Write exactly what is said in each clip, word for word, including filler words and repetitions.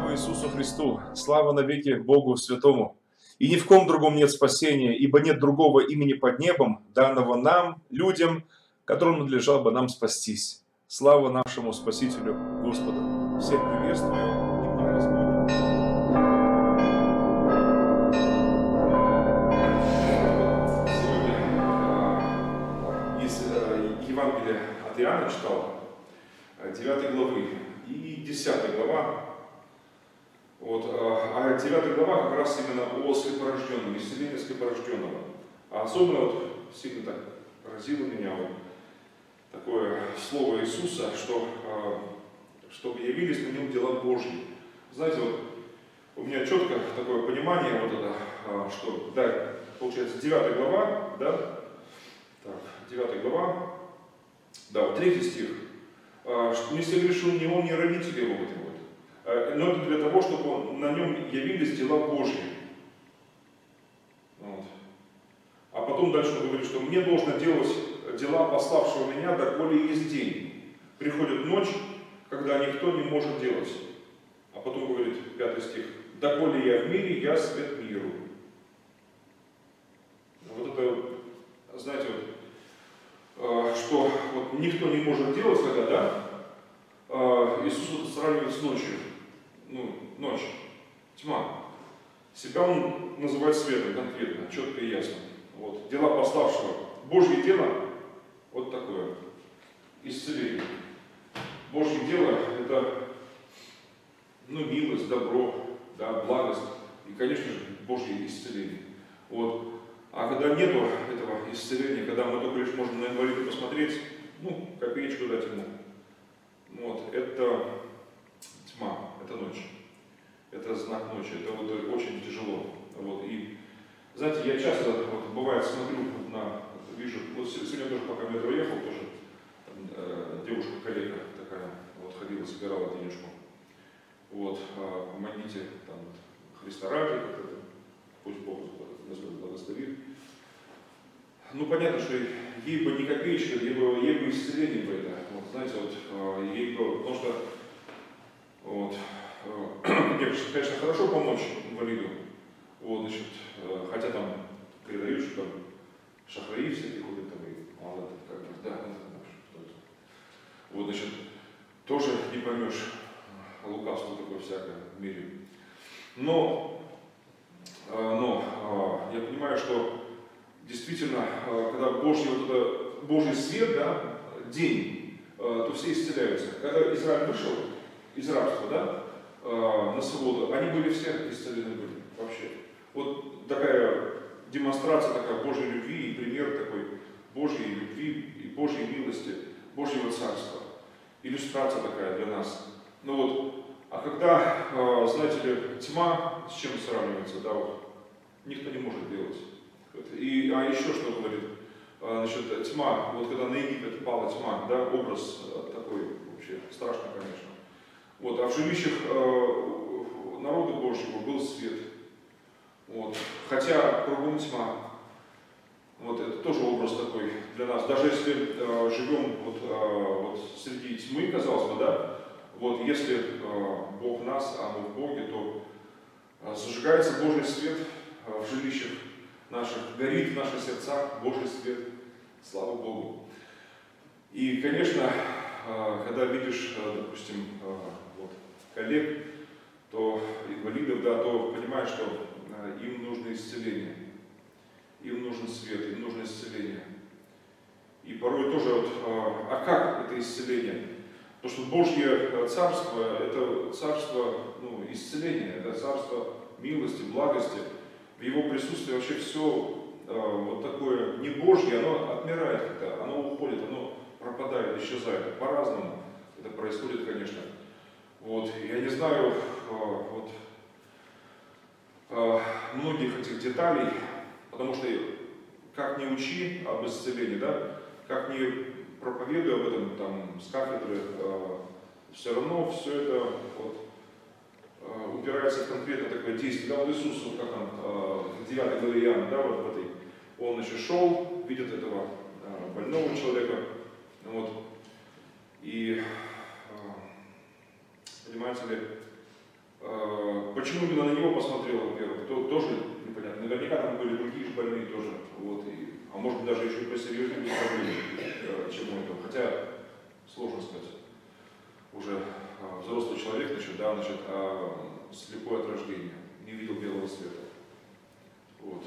Слава Иисусу Христу! Слава навеки Богу Святому! И ни в ком другом нет спасения, ибо нет другого имени под небом, данного нам, людям, которым надлежало бы нам спастись. Слава нашему Спасителю Господу! Всех приветствую! Именем Господним. Сегодня из Евангелия от Иоанна читал, девятой главы и десятая глава. Вот, а девятая глава как раз именно о слепорожденном, исцелении слепорожденного. А особенно вот сильно так поразило меня вот такое слово Иисуса, что чтобы явились на нем дела Божьи. Знаете, вот у меня четко такое понимание, вот это, что, да, получается, девятая глава, да, так, девятая глава, да, вот третий стих, что не согрешил ни он, ни родители его, вот, вот, но это для того, чтобы на нем явились дела Божьи. Вот. А потом дальше он говорит, что мне должно делать дела пославшего меня, доколе есть день. Приходит ночь, когда никто не может делать. А потом говорит, пятый стих, доколе я в мире, я свет миру. Вот это, знаете, вот, что вот никто не может делать, когда, да, Иисус сравнивает с ночью. Ну, ночь, тьма. Себя он называет светом конкретно, четко и ясно. Вот. Дела пославшего. Божье дело, вот такое, исцеление. Божье дело – это, ну, милость, добро, да, благость и, конечно же, Божье исцеление. Вот. А когда нету этого исцеления, когда мы только лишь можем на инвалида посмотреть, ну, копеечку дать ему, вот, это тьма, это ночь. Это знак ночи, это вот очень тяжело. Вот. И, знаете, я часто, вот, бывает, смотрю на, вижу, вот сегодня тоже, пока в метро ехал, тоже там, э, девушка-коллега такая, вот, ходила, собирала денежку. Вот, а, помогите, там, Христа ради, пусть Бог Господь благословит. Ну, понятно, что ей бы не копеечка, ей бы, ей бы исцеление бы это, вот, знаете, вот, ей бы, потому что, вот, мне, конечно, хорошо помочь инвалиду, вот, значит, хотя там передают, что там шахраи всякие ходят, там, и мало, как бы, да, это, вот, значит, тоже не поймешь лукавство такое всякое в мире. Но, но я понимаю, что действительно, когда Божий, вот это, Божий свет, да, день, то все исцеляются. Когда Израиль вышел из рабства, да, на свободу, они были все исцелены были, вообще. Вот такая демонстрация такая Божьей любви и пример такой Божьей любви и Божьей милости, Божьего царства. Иллюстрация такая для нас. Ну вот, а когда, знаете ли, тьма с чем сравнивается, да, вот, никто не может делать. И, а еще что говорит, значит, тьма, вот когда на Египет пала тьма, да, образ такой вообще страшный, конечно. Вот, а в жилищах э, народа Божьего был свет. Вот. Хотя кругом тьма. Вот, это тоже образ такой для нас. Даже если э, живем вот, э, вот среди тьмы, казалось бы, да, вот, если э, Бог нас, а мы в Боге, то э, зажигается Божий свет э, в жилищах наших, горит в наших сердцах Божий свет. Слава Богу. И, конечно, э, когда видишь, э, допустим, э, вот, коллег, то инвалидов, да, то понимаешь, что э, им нужно исцеление, им нужен свет, им нужно исцеление. И порой тоже, вот, э, а как это исцеление? Потому что Божье царство – это царство, ну, исцеления, это царство милости, благости. В его присутствии вообще все э, вот такое не Божье, оно отмирает как-то, оно уходит, оно пропадает, исчезает. По-разному это происходит, конечно. Вот. Я не знаю вот, многих этих деталей, потому что как ни учи об исцелении, да, как ни проповедуй об этом там, с кафедры, все равно все это вот, упирается в конкретно такое действие. Да, вот Иисус, вот как он, в девятой главе Иоанна, да, вот в этой, он еще шел, видит этого больного человека, вот, и понимаете ли, Почему именно на него посмотрел, во-первых, то, тоже непонятно. Наверняка там были другие же больные тоже. Вот, и, а может быть даже еще и посерьезнее были проблемы, чем у этого. Хотя, сложно сказать. Уже а, взрослый человек, значит, да, значит, а, слепой от рождения, не видел белого света. Вот.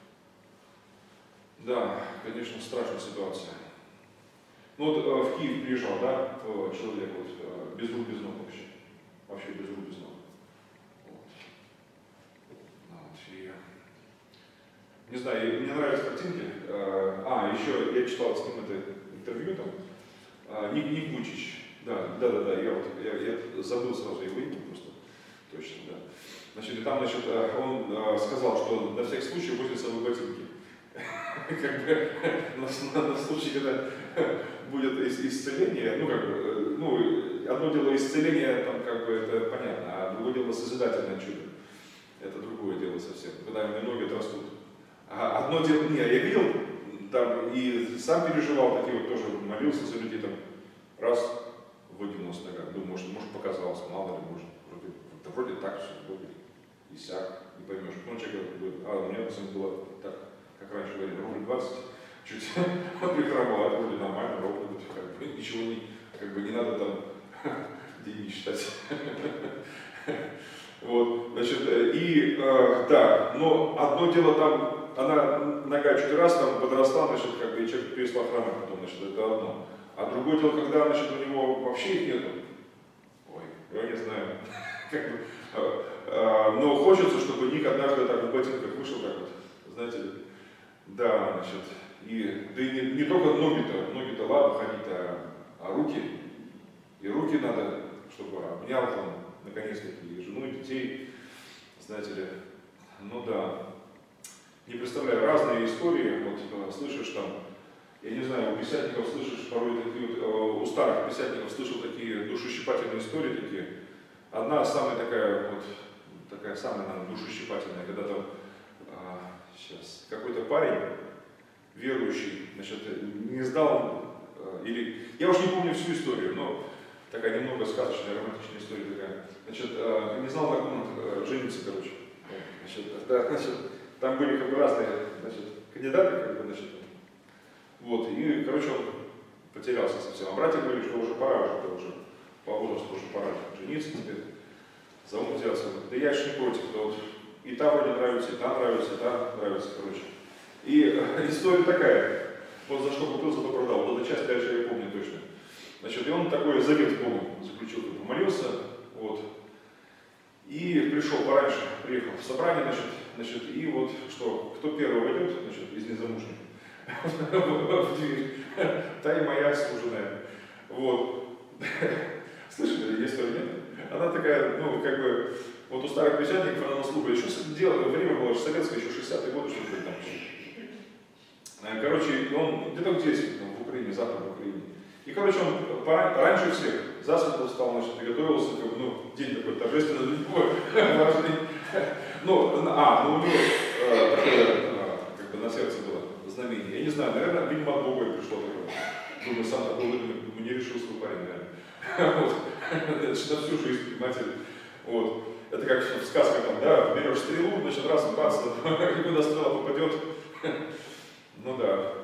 Да, конечно, страшная ситуация. Ну вот а, в Киев приезжал, да, человек, вот, а, без рук, без ног вообще. Вообще без рук, без ног. Не знаю, мне нравятся картинки. А, еще я читал с ним это интервью там. Ник, Ник Вуйчич. Да, да, да, да, я, вот, я, я забыл сразу его имя просто. Точно, да. Значит, и там, значит, он сказал, что на всякий случай возьмет с собой ботинки. Как бы на, на случай, когда будет исцеление, ну как бы, ну, одно дело исцеление, там как бы это понятно, а другое дело созидательное чудо. Это другое дело совсем, когда ноги отрастут. А одно дело, не, я видел там и сам переживал, такие вот тоже молился за людей там, раз, выгнулась нога, думаю, может, может показалось, мало ли, может, вроде, да вроде так все, вроде и сяк, не поймешь. Ну, человек говорит, а у меня, например, было так, как раньше говорили, рубль двадцать, чуть прихромал, это вроде нормально, ровно, как бы, ничего не, как бы не надо там деньги считать. Вот, значит, и, э, да, но одно дело там, она, нога чуть раз там подросла, значит, как бы и человек перестал хромать потом, значит, это одно. А другое дело, когда, значит, у него вообще их нету, ой, я не знаю, как бы, э, э, но хочется, чтобы Ник однажды так в ботинках вышел, так вот, знаете ли, да, значит, и, да и не, не только ноги-то, ноги-то ладно ходить-то, а руки, и руки надо, чтобы обнял там, наконец-таки, и жену, и детей, знаете ли, ну да, не представляю, разные истории, вот слышишь там, я не знаю, у писятников слышишь, порой такие вот, у старых писятников слышал такие душещипательные истории такие. Одна самая такая, вот, такая самая, наверное, душещипательная, когда там, а, сейчас, какой-то парень, верующий, значит, не сдал, а, или, я уж не помню всю историю, но такая немного сказочная, романтичная история такая. Значит, э, не знал, как он э, жениться, короче. Значит, да, значит, там были как бы разные, значит, кандидаты, как бы, значит. Вот, и, короче, он потерялся совсем. А братья говорили, что уже пора, уже, уже по возрасту уже пора жениться теперь, за ум взяться. Да я же не против, да вот и та вроде нравится, и та нравится, и та нравится, короче. И э, история такая, вот за что купил, за то продал. Вот эта часть дальше я помню точно. Значит, и он такой завет с Богом заключил, помолился, вот, и пришел пораньше, приехал в собрание, значит, значит, и вот что, кто первый войдет, значит, из незамужних в дверь, та и моя служеная, вот. Слышали, есть или нет? Она такая, ну, как бы, вот у старых печатников она на слугу, еще дело, время было советское, еще шестидесятые годы, что ли, там. Короче, он где-то здесь, там, в Украине, западной Украине. И, короче, он раньше всех засветло встал, значит, и готовился, как бы, ну, день такой торжественный, для него важный. Ну, а, ну у него э, такое, э, как бы, на сердце было знамение. Я не знаю, наверное, видимо, от Бога пришло такое. Думаю, сам такой выдумал, не решил свой парень, наверное. Вот. Это на всю жизнь, понимаете. Вот. Это как в сказках, там, да, берешь стрелу, значит, раз, бац, и куда стрела попадет. Ну да.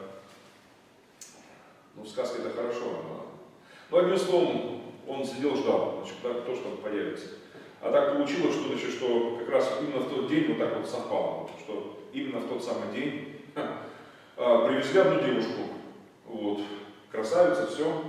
Ну, сказка это хорошо. Но одним словом, он сидел, ждал, значит, кто что появится. А так получилось, что, значит, что как раз именно в тот день вот так вот совпало, что именно в тот самый день ха, привезли одну девушку, вот, красавица, все,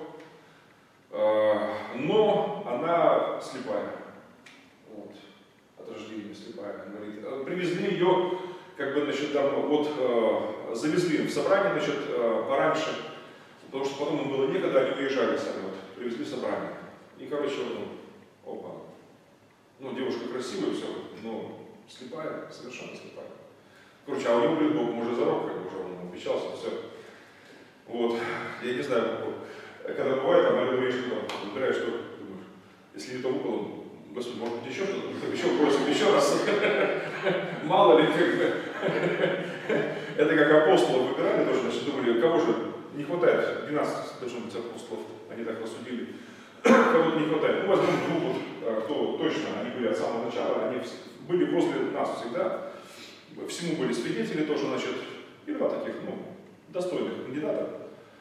но она слепая, вот, от рождения слепая, говорит. Привезли ее, как бы, значит, там, вот, завезли в собрание, значит, пораньше, потому что потом им было некогда, они уезжали сами, вот, привезли собрание. И, короче, ну, опа. Ну, девушка красивая, все, но слепая, совершенно слепая. Короче, а у него, блин, Бог уже зарок, как уже он обещался, все. Вот, я не знаю, когда бывает, там, я думаю, что выбираешь, что думаешь, если не то выпало, Господи, может быть, еще что-то, еще просим, еще раз. Мало ли, как бы. Это как апостолов выбирали тоже, значит, думали, кого же не хватает, двенадцать должно быть апостолов, они так рассудили. кого-то не хватает. Ну, возьмем двух, вот, кто точно, они были от самого начала, они были возле нас всегда, всему были свидетели тоже, значит, и два таких, ну, достойных кандидата.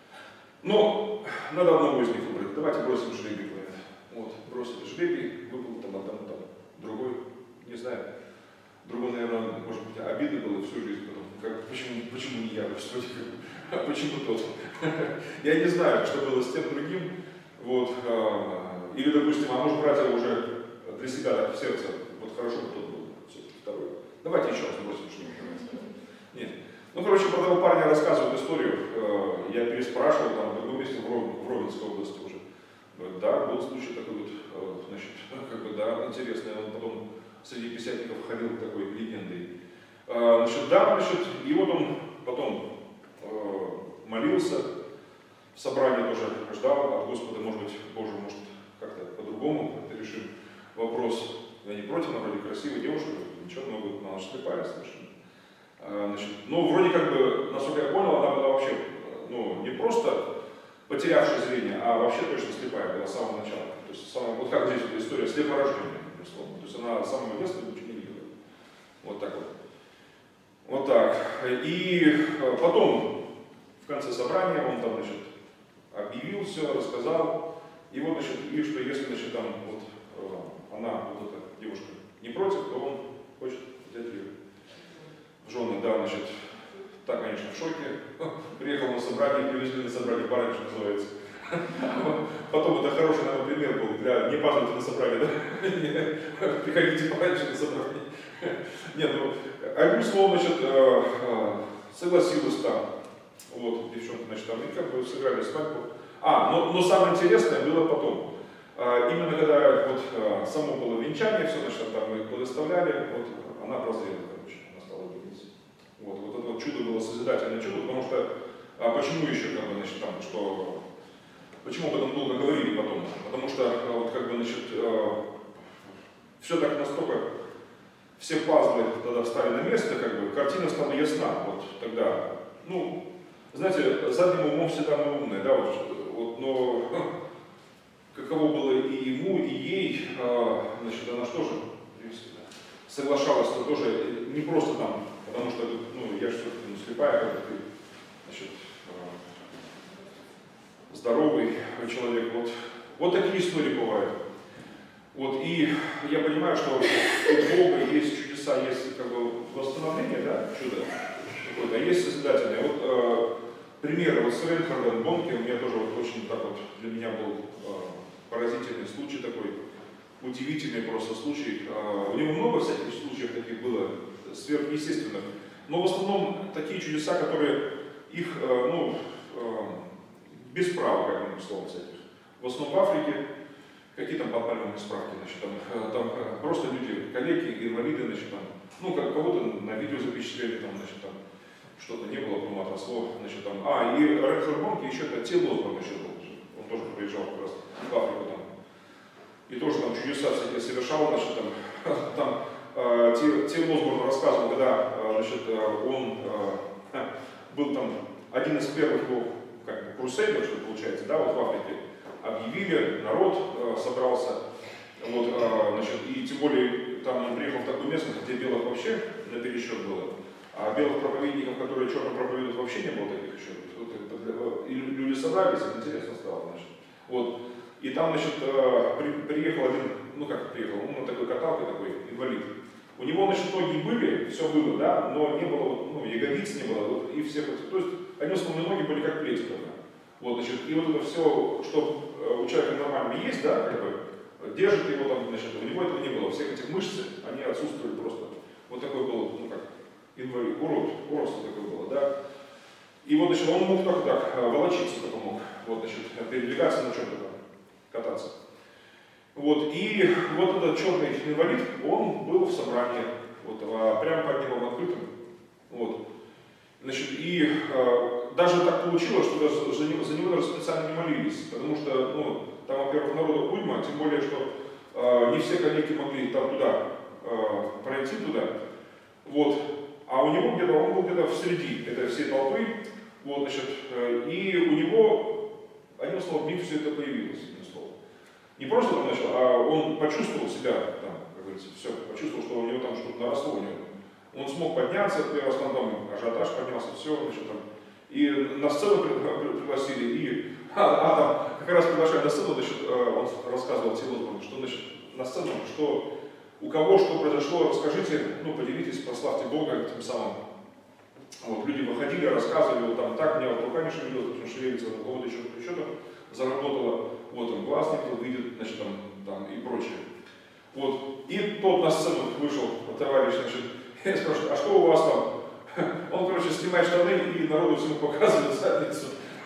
Но надо одного из них выбрать. Давайте бросим жребий, говорят. Вот, бросили жребий, выпал там одному, там, другой, не знаю. Другой, наверное, может быть, обидно было всю жизнь потом. Как, почему, почему не я, Господи, как, почему тот? Я не знаю, что было с тем другим. Вот, а, или, допустим, а может брать его уже для себя так, в сердце, вот хорошо бы тот был, все-таки второй. Давайте еще раз бросим что-нибудь. Нет. Ну, короче, про того парня рассказывают историю. Я переспрашивал там в другом месте, в Ровенской области уже. Да, был случай такой вот, значит, как бы, да, интересный. Он потом среди писательников ходил такой легендой. Значит, да, значит, и вот он потом молился, в собрании тоже ждал от Господа, может быть, Боже, может, как-то по-другому как-то решим вопрос. Я не против, она вроде красивая девушка, ничего, много, она же слепая совершенно. Значит, ну, вроде как бы, насколько я понял, она была вообще, ну, не просто потерявшая зрение, а вообще точно слепая была с самого начала. То есть, самого, вот как здесь история слепорождения, условно. То есть она с самого детства ничего не видела. Вот так вот. Вот так. И потом, в конце собрания, он там, значит, объявил все, рассказал. И вот, значит, и что если, значит, там, вот, она, вот эта девушка, не против, то он хочет взять ее в жены, да, значит, так, конечно, в шоке. Приехал на собрание, привезли на собрание баранчик, называется. Потом это хороший, наверное, пример был для не пазнуть на собрание, да? Приходите баранчик на собрание. Нет, ну, одним словом, значит, согласилась там. Вот, девчонка, значит, там, и как бы сыграли свадьбу. А, но, но самое интересное было потом. Именно когда вот само было венчание, все, значит, там мы благословляли, вот она прозрела, короче, она стала видеть. Вот, вот это вот чудо было созидательное чудо, потому что, а почему еще, как бы, значит, там, что, почему об этом долго говорили потом? Потому что, вот, как бы, значит, все так настолько, все пазлы тогда встали на место, как бы, картина стала ясна, вот, тогда, ну, знаете, задним умом всегда мы умные, да, вот, вот, но каково было и ему, и ей, значит, она что же, соглашалась, то тоже не просто там, потому что, ну, я же все-таки ну, слепая, как бы ты, значит, здоровый человек, вот, вот такие истории бывают. Вот, и я понимаю, что у Бога есть чудеса, есть как бы восстановление, да, чудо какое-то, а есть созидательное. Вот э, пример вот с Рейнхардом Бонке, у меня тоже вот очень так вот, для меня был э, поразительный случай такой, удивительный просто случай. Э, у него много всяких случаев таких было, сверхъестественных, но в основном такие чудеса, которые их, э, ну, э, без права, как бы, словом, всяких. В основном в Африке. Какие там подпальмовые справки, значит, там, там просто люди, коллеги, инвалиды, значит, там, ну, как кого-то на видео запечатлели, там, значит, там, что-то не было, потом отросло, значит, там, а, и Рейнхард Бонке еще, это Тил Осборн еще был, он тоже приезжал как раз в Африку, там, и тоже там чудеса всякие совершал, значит, там, там, э, Тил Осборн рассказывал, когда, э, значит, он э, был там, один из первых его, как бы, крусейдов, что получается, да, вот в Африке, объявили, народ э, собрался, вот, э, значит, и тем более там он приехал в такую местность, где белых вообще на пересчет было, а белых проповедников, которые черно проповедуют, вообще не было таких еще. И люди собрались, интересно стало, значит. Вот. И там, значит, э, при, приехал один, ну как приехал, он на такой каталке такой, инвалид. У него, значит, ноги были, все было, да, но не было, ну, ягодиц не было, вот, и всех, то есть, они основные ноги были как плети только. Вот, значит, и вот это все, что у человека нормально есть, да, как бы, держит его там, значит, у него этого не было, всех этих мышц, они отсутствовали просто. Вот такой был, ну как, инвалид, урод, уродство такое было, да. И вот, значит, он мог только так, волочиться только мог, вот, значит, передвигаться на чем-то там, кататься. Вот, и вот этот черный инвалид, он был в собрании, вот, прямо под ним открытым, вот. Значит, и э, даже так получилось, что даже за него, за него даже специально не молились, потому что, ну, там, во-первых, народу уйма, тем более, что э, не все коллеги могли там туда, э, пройти туда, вот, а у него где-то, он был где-то в среди этой всей толпы, вот, значит, э, и у него, одним словом, в них все это появилось, одним словом. Не просто там начал, а он почувствовал себя, там, как говорится, все, почувствовал, что у него там что-то наросло у него. Он смог подняться, первый раз там, там ажиотаж поднялся, все, значит, там, и на сцену пригласили, и, а, а там, как раз приглашая на сцену, значит, он рассказывал Тилосборну, что, значит, на сцену, что у кого что произошло, расскажите, ну, поделитесь, прославьте Бога тем самым. Вот, люди выходили, рассказывали, вот там так, меня вот рука не шевелилась, потому что шевелится, у кого-то еще, еще там заработало, вот он глаз никто видит, значит, там, там и прочее. Вот, и тот на сцену вышел, товарищ, значит, я спрашиваю, а что у вас там? Он, короче, снимает штаны и народу всему показывает задницу.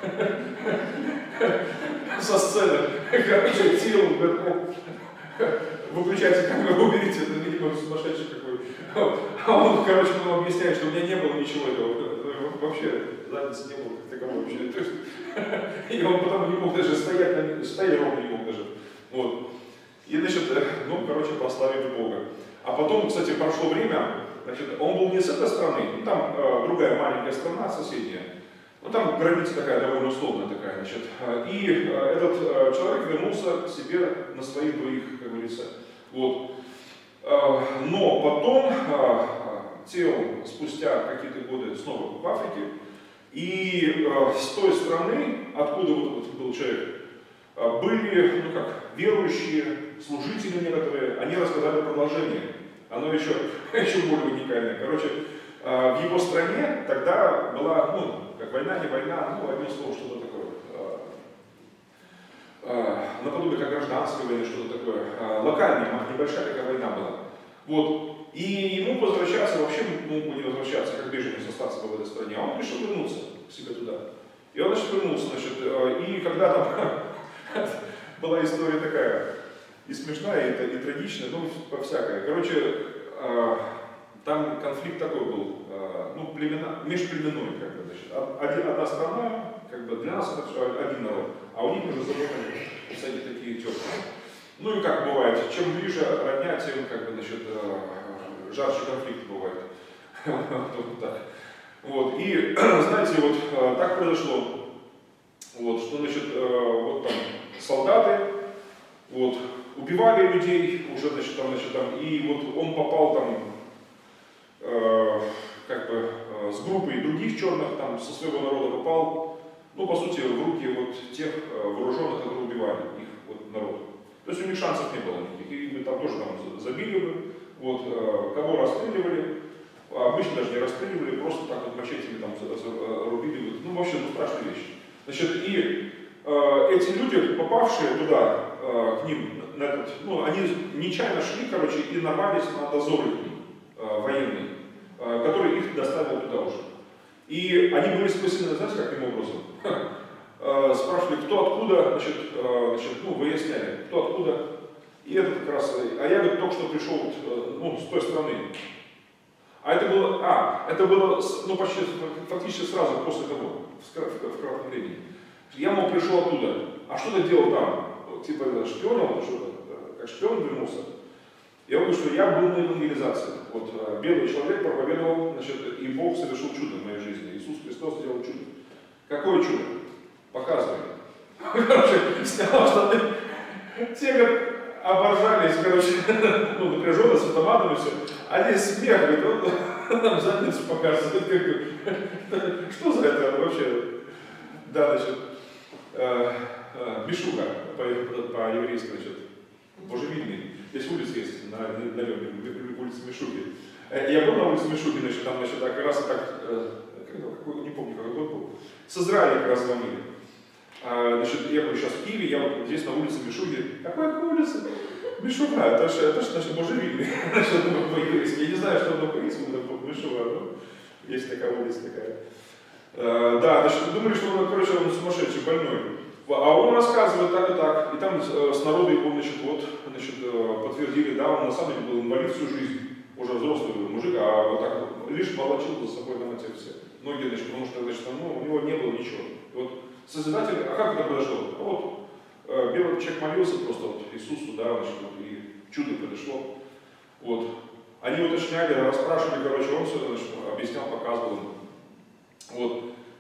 Со сцены. Короче, Тил, выключайте камеру, уберите, это, видимо, сумасшедший какой. А он, короче, нам объясняет, что у меня не было ничего этого. Вообще, задницы не было как таковой вообще. То есть, и он потом не мог даже стоять, стоять ровно не мог даже. Вот. И, значит, ну, короче, прославили Бога. А потом, кстати, прошло время, значит, он был не с этой страны, ну, там э, другая маленькая страна, соседняя. Ну, там граница такая довольно условная такая, значит. И э, этот э, человек вернулся к себе на своих двоих, как говорится. Вот. Э, но потом э, Тео спустя какие-то годы снова в Африке, и э, с той страны, откуда вот этот был человек, э, были, ну как, верующие, служители некоторые, они рассказали продолжение. Оно еще, еще более уникальное. Короче, э, в его стране тогда была, ну, как война, не война, ну, одним словом, что-то такое. Э, э, наподобие как гражданской войны, что-то такое. Э, локальная, небольшая такая война была. Вот. И ему возвращаться, вообще мог не возвращаться, как беженец остаться в этой стране, а он решил вернуться к себе туда. И он, значит, вернулся, значит, и когда там была история такая, и смешная, и, и трагичная, ну, по-всякое. Короче, там конфликт такой был, ну, племена, межплеменной, как бы, значит, один, одна страна, как бы, для нас это один народ, а у них уже заложены всякие такие теплые. Ну и как бывает, чем ближе родня, тем, как бы, значит, жарче конфликт бывает. Вот так. Вот. И, знаете, вот так произошло, вот, что, значит, вот там солдаты, вот, убивали людей уже, значит, там, значит, там, и вот он попал там, э, как бы, э, с группой других черных, там, со своего народа попал, ну, по сути, в руки вот тех э, вооруженных, которые убивали их, вот, народ. То есть у них шансов не было никаких, и там тоже там забили бы, вот, э, кого расстреливали, обычно даже не расстреливали, просто так вот мачетями там рубили, вот, ну, вообще, ну, страшные вещи. Значит, и э, эти люди, попавшие туда, э, к ним, на этот, ну, они нечаянно шли, короче, и нарвались на дозор их, э, военный, э, который их доставил туда уже. И они были спасены, знаете, каким образом? Э, спрашивали, кто откуда, значит, э, значит, ну, выясняли, кто откуда. И этот как раз, а я, говорит, только что пришел, вот, э, ну, с той стороны. А это было, а, это было, ну, почти, фактически сразу после того, в, в, в кратком времени. Я, мол, пришел оттуда, а что ты делал там? Типа шпионил, что-то, как шпион вернулся. Я говорю, что я был на евангелизации. Вот, белый человек проповедовал, значит, и Бог совершил чудо в моей жизни. Иисус Христос сделал чудо. Какое чудо? Показывай. Короче, снял штаны. Те, как оборжались, короче, ну, напряженно, с автоматом и все. Они смех, говорит, он нам задницу показывает. Что за это вообще? Да, значит, Мишуга, по-еврейски, значит, божевильный. Здесь улица есть, на, на Лёве, улица Мишуги. Я был на улице Мишуги, значит, там, значит, как раз так, не помню, какой год был, с Израиля как раз звонили. Значит, я был сейчас в Киеве, я вот здесь на улице Мишуги. Какая улица? Мишуга, это же, это же, значит, божевильный. По-еврейски. Я не знаю, что оно по-еврейски, но Мишуга, но есть такая улица такая. Да, значит, думали, что он, короче, он сумасшедший, больной. А он рассказывает так и так, и там э, с народу его, значит, вот, значит, э, подтвердили, да, он на самом деле был инвалид всю жизнь, уже взрослый мужик, а вот так вот, лишь волочил за собой на те все. Многие, значит, потому что, значит, ну, у него не было ничего. И вот Созидатель, а как это произошло? А вот э, белый человек молился просто вот Иисусу, да, значит, вот, и чудо произошло. Вот. Они уточняли, расспрашивали, короче, он все, значит, объяснял, показывал им. Вот.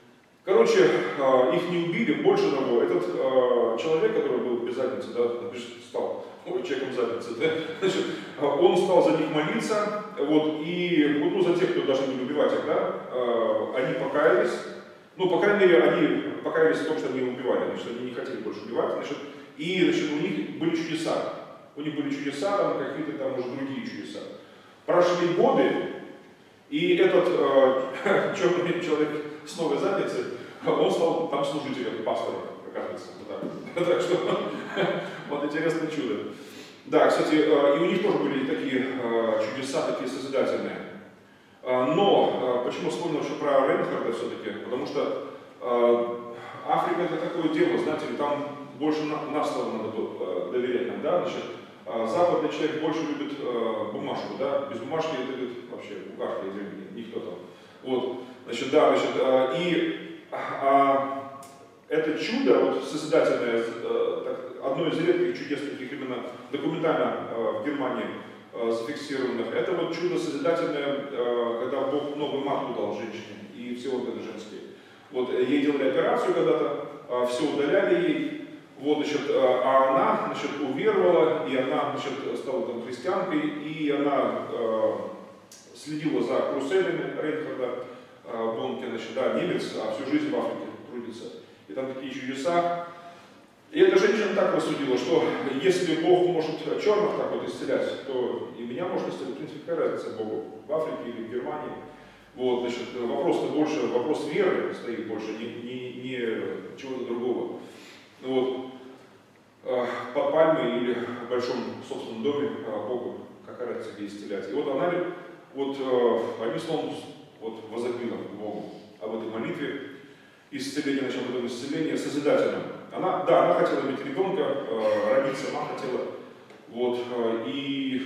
Короче, их не убили, больше того, этот человек, который был без задницы, да, стал ой, человеком задницы, да, значит, он стал за них молиться, вот, и вот, ну, за тех, кто должны были убивать их, да, они покаялись, ну, по крайней мере, они покаялись в том, что они убивали, значит, они не хотели больше убивать, значит, и, значит, у них были чудеса, у них были чудеса, там, какие-то там, может, другие чудеса. Прошли годы, и этот э, черный человек с новой задницей, он стал там служителем, пастором, оказывается. Вот так что, вот интересное чудо. Да, кстати, э, и у них тоже были такие э, чудеса, такие созидательные. Э, но, э, почему вспомнил еще про Рейнхарда все-таки? Потому что э, Африка это такое дело, знаете, там больше на, на слово надо было, э, доверять нам, да, значит, западный человек больше любит э, бумажку, да, без бумажки это любит вообще бумажка, никто там. Вот, значит, да, значит, э, и э, это чудо, вот, созидательное, э, так, одно из редких чудес, таких именно документально э, в Германии э, зафиксированных, это вот чудо созидательное, э, когда Бог новую матку дал женщине, и все органы женские. Вот, ей делали операцию когда-то, э, все удаляли ей. Вот, значит, а она, значит, уверовала, и она, значит, стала там христианкой, и она э, следила за каруселями Рейнхарда э, Бонке, значит, да, немец, а всю жизнь в Африке трудится. И там такие чудеса. И эта женщина так рассудила, что если Бог может черных так вот исцелять, то и меня может исцелять. В принципе, какая разница Богу, в Африке или в Германии. Вот, значит, вопрос-то больше, вопрос веры стоит больше, не, не, не чего-то другого. Вот, под пальмой или в большом собственном доме Богу, какая разница, где исцелять. И вот она, вот, одним словом, вот, возопила Богу об этой молитве, исцеление, начало об этом исцелении, созидательном. Она, да, она хотела иметь ребенка, родить сама хотела, вот, и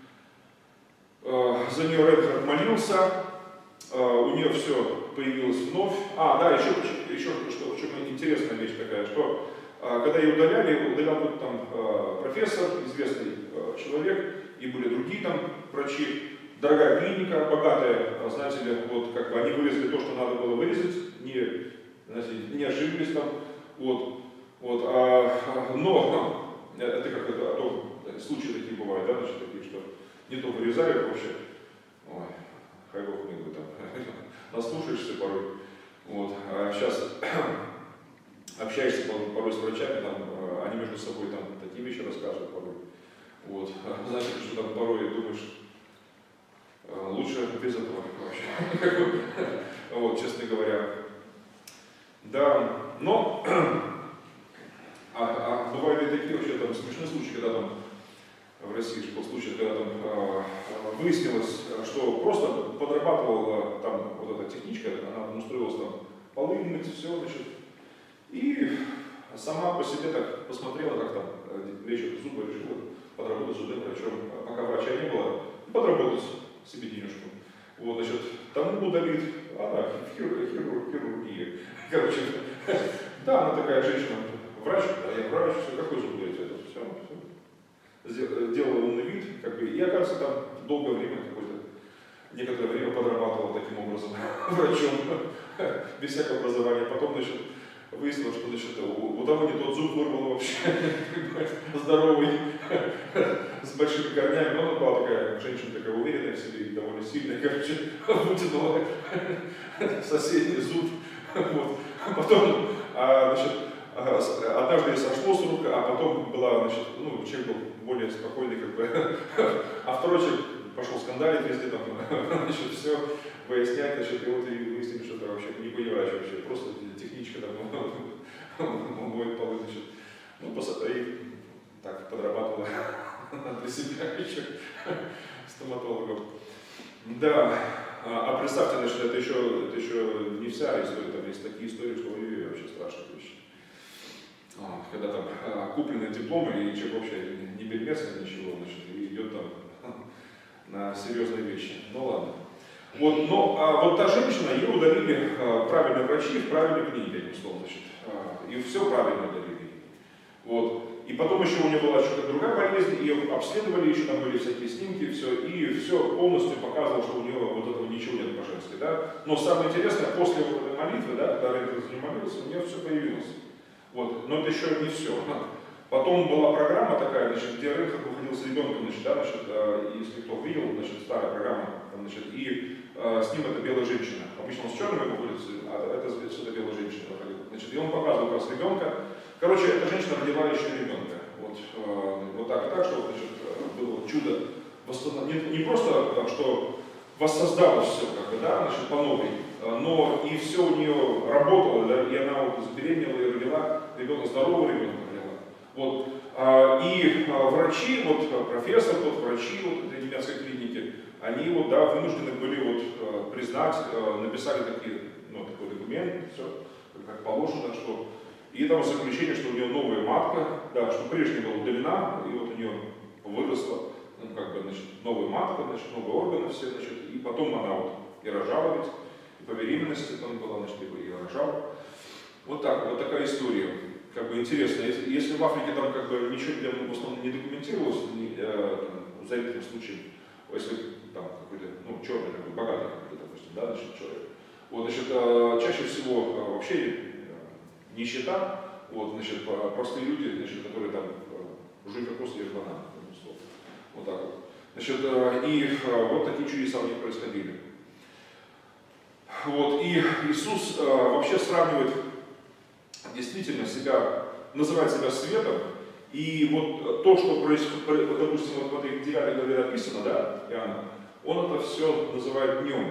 за нее Рейнхард молился, у нее все появилось вновь. А, да, еще, еще что, в чем интересная вещь такая, что когда ее удаляли, удалял тут там профессор, известный человек, и были другие там врачи, дорогая клиника, богатая, знаете ли, вот как бы они вырезали то, что надо было вырезать, не, знаете, не ошиблись там, вот, вот, а, но это как это, а то случаи такие бывают, да, значит, такие, что не то вырезали вообще, ой, хай бог мне бы там, наслушаешься порой, вот, а сейчас общаешься порой с врачами, там, они между собой там такие вещи рассказывают порой. Вот. Значит, что там порой думаешь, лучше без этого вообще. Вот, честно говоря. Да, но а, а бывают и такие вообще там смешные случаи, когда там в России был случай, когда там а, выяснилось, что просто подрабатывала там вот эта техничка, она устроилась там полы мыть, все, значит. И сама по себе так посмотрела, как там лечат зубы, решила подработать зубным врачом. Пока врача не было, подработать себе денежку. Вот, значит, тому удалит, а да, хирург, хирург, хирургия. Короче, да, она такая женщина, врач, а я врач, все, какой зуб дать, это все, все. Делала умный вид, как бы, и оказывается, там долгое время какое-то, некоторое время подрабатывала таким образом врачом, без всякого образования. Потом, значит, выяснилось, что, значит, у, у того не тот зуб вырвало вообще, здоровый, с большими корнями, но она была такая, женщина такая уверенная в себе и довольно сильная, короче, вытянула соседний зуб, вот. Потом, а, значит, однажды ей сошло с рук, а потом была, значит, ну, человек был более спокойный, как бы, а второй человек пошел скандалить везде, там, значит, все выяснять, значит, и вот и выяснили, что это вообще не врач вообще, просто техничка там, моет полы, значит, ну, и так, подрабатывала для себя еще стоматологом. Да, а представьте, значит, это еще, это еще не вся история, там есть такие истории, что ой, вообще страшные вещи. Когда там куплены дипломы, и человек вообще не бельмесный, ничего, значит, и идет там на серьезные вещи. Ну ладно. Вот, но а вот та женщина, ее удалили а, правильные врачи в правильной клинике, одним словом, значит, а, и все правильно удалили. Вот. И потом еще у нее была что-то другая болезнь, ее обследовали, еще там были всякие снимки, все, и все полностью показывало, что у нее вот этого ничего нет по-женски, да. Но самое интересное, после вот этой молитвы, да, когда Рейнхард за нее молился, у нее все появилось. Вот. Но это еще не все. Потом была программа такая, значит, где Рейнхард выходил с ребенком, значит, да, значит, если кто видел, значит, старая программа, там, значит, и э, с ним это белая женщина. Обычно он с черными выходит, а это что-то белая женщина выходила. Значит, и он показывал как раз ребенка. Короче, эта женщина родила еще ребенка. Вот, э, вот так и так, что значит, было чудо. Восстанов... Не, не просто, что воссоздалось все, как бы, да, значит, по новой, но и все у нее работало, да, и она вот забеременела и родила ребенка, здорового ребенка родила. Вот. И врачи, вот профессор, вот врачи вот, этой немецкой клиники, они вот, да, вынуждены были вот, признать, написали такие, ну, такой документ, все, как положено, что и там заключение, что у нее новая матка, да, что прежняя была удалена, и вот у нее выросла, ну, как бы, значит, новая матка, значит, новые органы все, значит, и потом она вот и рожала ведь, и по беременности там была, значит, и рожала. Вот так, вот такая история. Как бы интересно, если, если в Африке там как бы ничего в основном не документировалось, не, э, там, за этим случаем, если там какой-то, ну, черный, какой богатый какой-то, допустим, да, значит, человек. Вот, значит, э, чаще всего э, вообще э, нищета, вот, значит, простые люди, значит, которые там э, жуют кокос и ешь банан, вот так вот. Значит, э, и э, вот такие чудеса у них происходили. Вот, и Иисус э, вообще сравнивает действительно себя, называет себя светом, и вот то, что происходит, вот, допустим, вот в этой девятой главе написано, да, Иоанна, он это все называет днем,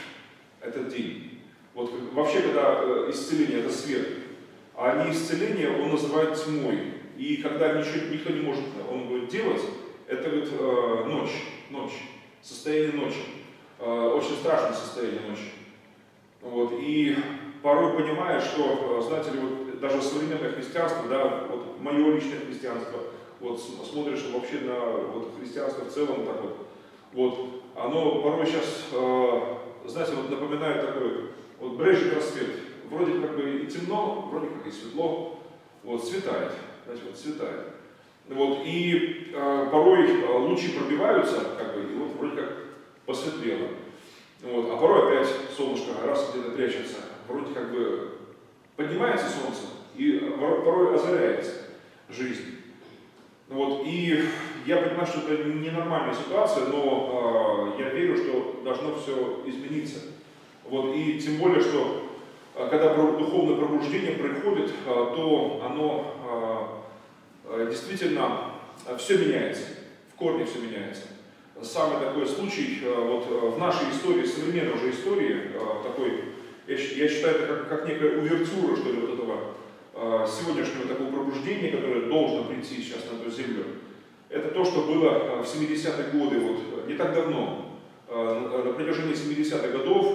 этот день. Вот вообще, когда исцеление это свет, а не исцеление он называет тьмой, и когда ничего, никто не может, он говорит, делать, это говорит, э, ночь, ночь, состояние ночи, э, очень страшное состояние ночи. Вот, и порой понимаешь, что, знаете ли, вот даже современное христианство, да, вот мое личное христианство, вот смотришь вообще на вот, христианство в целом, так вот, вот, оно порой сейчас, э, знаете, вот напоминает такой, вот брежет рассвет, вроде как бы и темно, вроде как и светло, вот, светает, знаете, вот светает. Вот, и э, порой лучи пробиваются, как бы, и вот вроде как посветлело. Вот, а порой опять солнышко раз где-то прячется, вроде как бы поднимается солнце и порой озаряется жизнь. Вот, и я понимаю, что это ненормальная ситуация, но э, я верю, что должно все измениться. Вот, и тем более, что э, когда духовное пробуждение приходит, э, то оно э, э, действительно э, все меняется, в корне все меняется. Самый такой случай вот, в нашей истории, современной уже истории, такой, я, я считаю, это как, как некая увертюра, что ли, вот этого сегодняшнего такого пробуждения, которое должно прийти сейчас на эту землю. Это то, что было в семидесятые годы, вот, не так давно, на протяжении семидесятых годов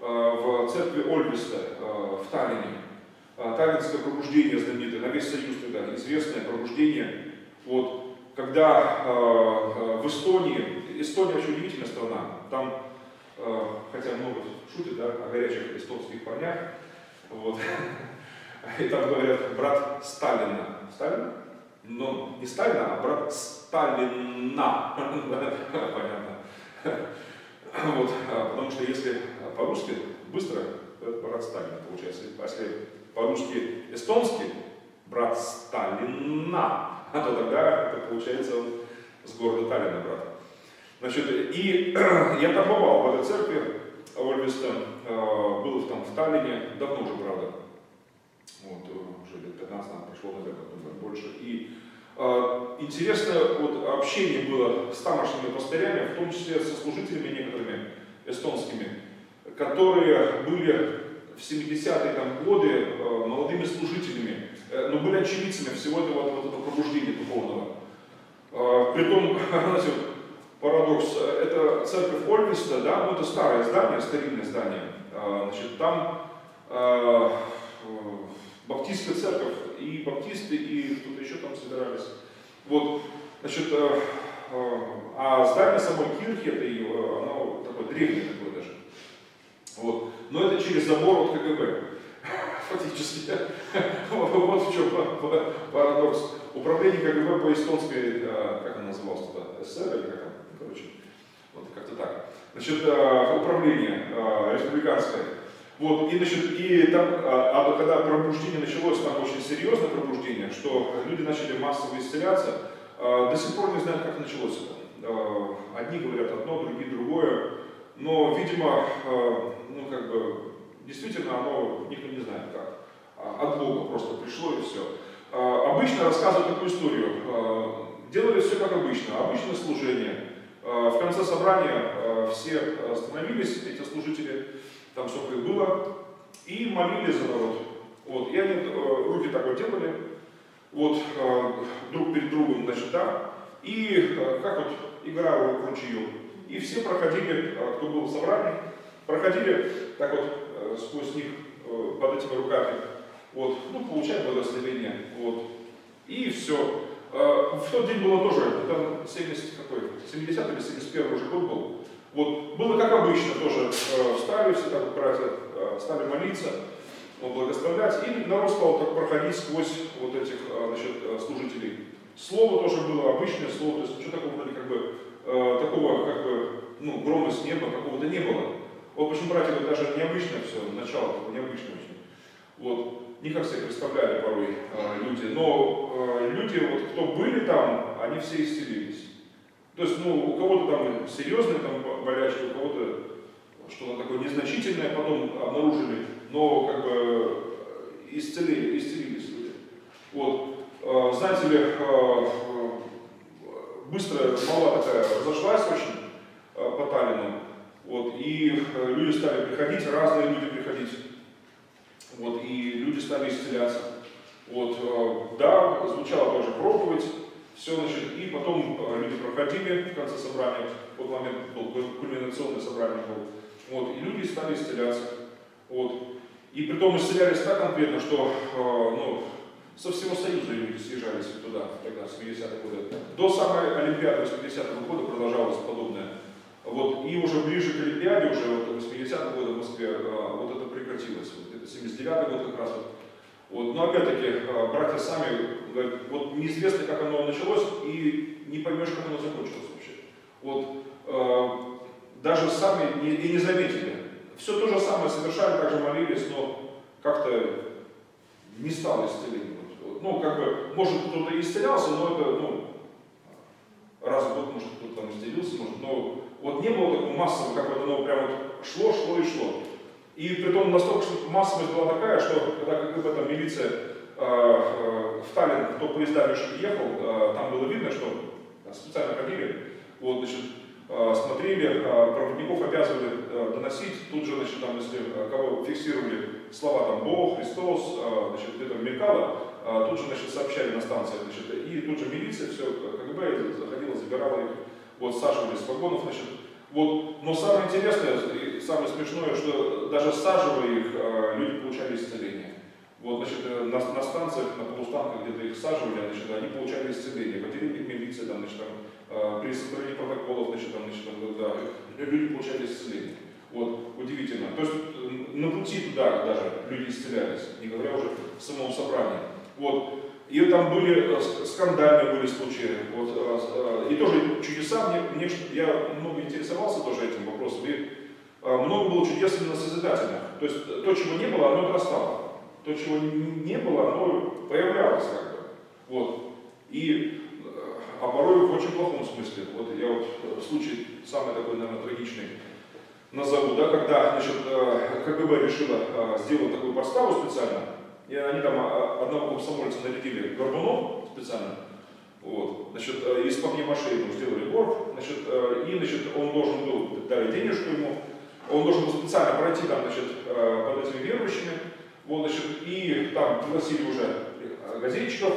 в церкви Ольвеста в Таллине. Таллинское пробуждение знаменитое, на весь Союз тогда, известное пробуждение. Вот, когда э, в Эстонии, Эстония очень удивительная страна, там, э, хотя много шутят, да, о горячих эстонских парнях, вот, и там говорят брат Сталина, Сталина? Но не Сталина, а брат Сталина, понятно, вот, потому что если по-русски быстро, то это брат Сталина получается, а если по-русски эстонский, брат Сталина, а то тогда это получается он с города Таллина, брат. Значит, и я там бывал в этой церкви, Ольвеста, был там в Таллине, давно уже, правда, вот, уже лет пятнадцать прошло, наверное, больше. И э, интересное вот, общение было с тамошними пастырями, в том числе со служителями некоторыми эстонскими, которые были в семидесятые там, годы э, молодыми служителями, э, но были очевидцами всего этого, вот, этого пробуждения духовного. Э, притом, знаете, парадокс, это церковь Ольвеста, да, ну это старое здание, старинное здание, э, значит, там э, баптистская церковь, и баптисты, и кто-то еще там собирались. Вот, значит, э, э, а здание самой кирхи, это ее, оно такое древнее такое даже. Вот. Но это через забор от КГБ, фактически. Вот в чем парадокс. управление КГБ по эстонской, как она называлась тогда, СССР или как там, короче, вот как-то так. Значит, управление республиканское. Вот, и, значит, и там, а, когда пробуждение началось, там очень серьезное пробуждение, что люди начали массово исцеляться, а, до сих пор не знают, как началось это. А, одни говорят одно, другие другое, но, видимо, а, ну, как бы, действительно, оно никто не знает как. А, от Бога просто пришло и все. А, обычно рассказывают такую историю. А, делали все как обычно, обычное служение. А, в конце собрания а, все остановились, эти служители, там сколько их было, и молились за народ. Вот. И они э, руки так вот делали, вот, э, друг перед другом, значит, да, и э, как вот игра в ручью. И все проходили, э, кто был в собрании, проходили так вот э, сквозь них э, под этими руками, вот, ну, получать благословение, вот, и все. Э, в тот день было тоже, это семьдесят какой, семидесятый или семьдесят первый уже год был. Вот, было как обычно тоже, э, встали все так, братья, э, стали молиться, вот, благословлять, и народ стал так проходить сквозь вот этих, э, значит, служителей. Слово тоже было обычное слово, то есть ничего такого вроде как бы, э, такого как бы, ну, грома с неба, какого-то не было. Вот почему, братья, вот даже необычное все, начало такое необычное очень. Вот, не как себе представляли порой э, люди, но э, люди, вот, кто были там, они все исцелились. То есть, ну, у кого-то там серьезные там болячки, у кого-то что-то такое незначительное потом обнаружили, но как бы исцелили, исцелились люди. Вот. Знаете ли, быстро молва такая разошлась очень по Таллину, вот, и люди стали приходить, разные люди приходить, вот, и люди стали исцеляться. Вот. Да, звучала тоже проповедь. Все, значит, и потом люди проходили в конце собрания, в тот момент был кульминационное собрание было, вот, и люди стали исцеляться. Вот. И притом исцелялись так конкретно, что э, ну, со всего Союза люди съезжались туда, тогда, в семидесятые годы. До самой Олимпиады восьмидесятого года продолжалось подобное. Вот. И уже ближе к Олимпиаде, уже вот, восьмидесятые годы в Москве, э, вот это прекратилось. Вот, это семьдесят девятый год как раз. Вот. Вот. Но опять-таки, братья сами говорят, вот неизвестно, как оно началось, и не поймешь, как оно закончилось вообще. Вот, э, даже сами не, и не заметили. Все то же самое совершали, также молились, но как-то не стало исцеления. Вот. Ну, как бы, может, кто-то и исцелялся, но это, ну, раз в год, может, кто-то там исцелился, может, но вот не было такого массового, как вот оно прям вот шло, шло и шло. И притом настолько что массовость была такая, что когда как бы там милиция э, э, в Таллин, кто поезда ехал, э, там было видно, что специально ходили, вот, значит, э, смотрели, э, проводников обязывали э, доносить, тут же, значит, там, если э, кого фиксировали слова там Бог, Христос, э, значит, где-то мелькало, э, тут же, значит, сообщали на станции, значит, и тут же милиция, все, КГБ заходила, забирала их, вот, саживали с вагонов, значит. Вот. Но самое интересное и самое смешное, что даже саживая их, люди получали исцеление. Вот, значит, на, на станциях, на полустанках где-то их саживали, значит, они получали исцеление. В отделении милиции, там, значит, там, при составлении протоколов, значит, там, значит, там, да, люди получали исцеление. Вот, удивительно. То есть на пути туда даже люди исцелялись, не говоря уже в самом собрании. Вот. И там были скандальные были случаи, вот, и тоже чудеса, мне, мне, я много интересовался тоже этим вопросом, и много было чудес именно созидательных. То есть то, чего не было, оно отрастало, то, чего не было, оно появлялось как бы. Вот. И, а порой в очень плохом смысле. Вот я вот случай самый такой, наверное, трагичный назову, да, когда, значит, КГБ решила сделать такую подставу специально. И они там одного комсомольца нарядили горбуном специально, вот, значит, из папье-маше ему сделали горб, значит, и, значит, он должен был, дали денежку ему, он должен был специально пройти там, значит, под этими верующими, вот, значит, и там пригласили уже газетчиков,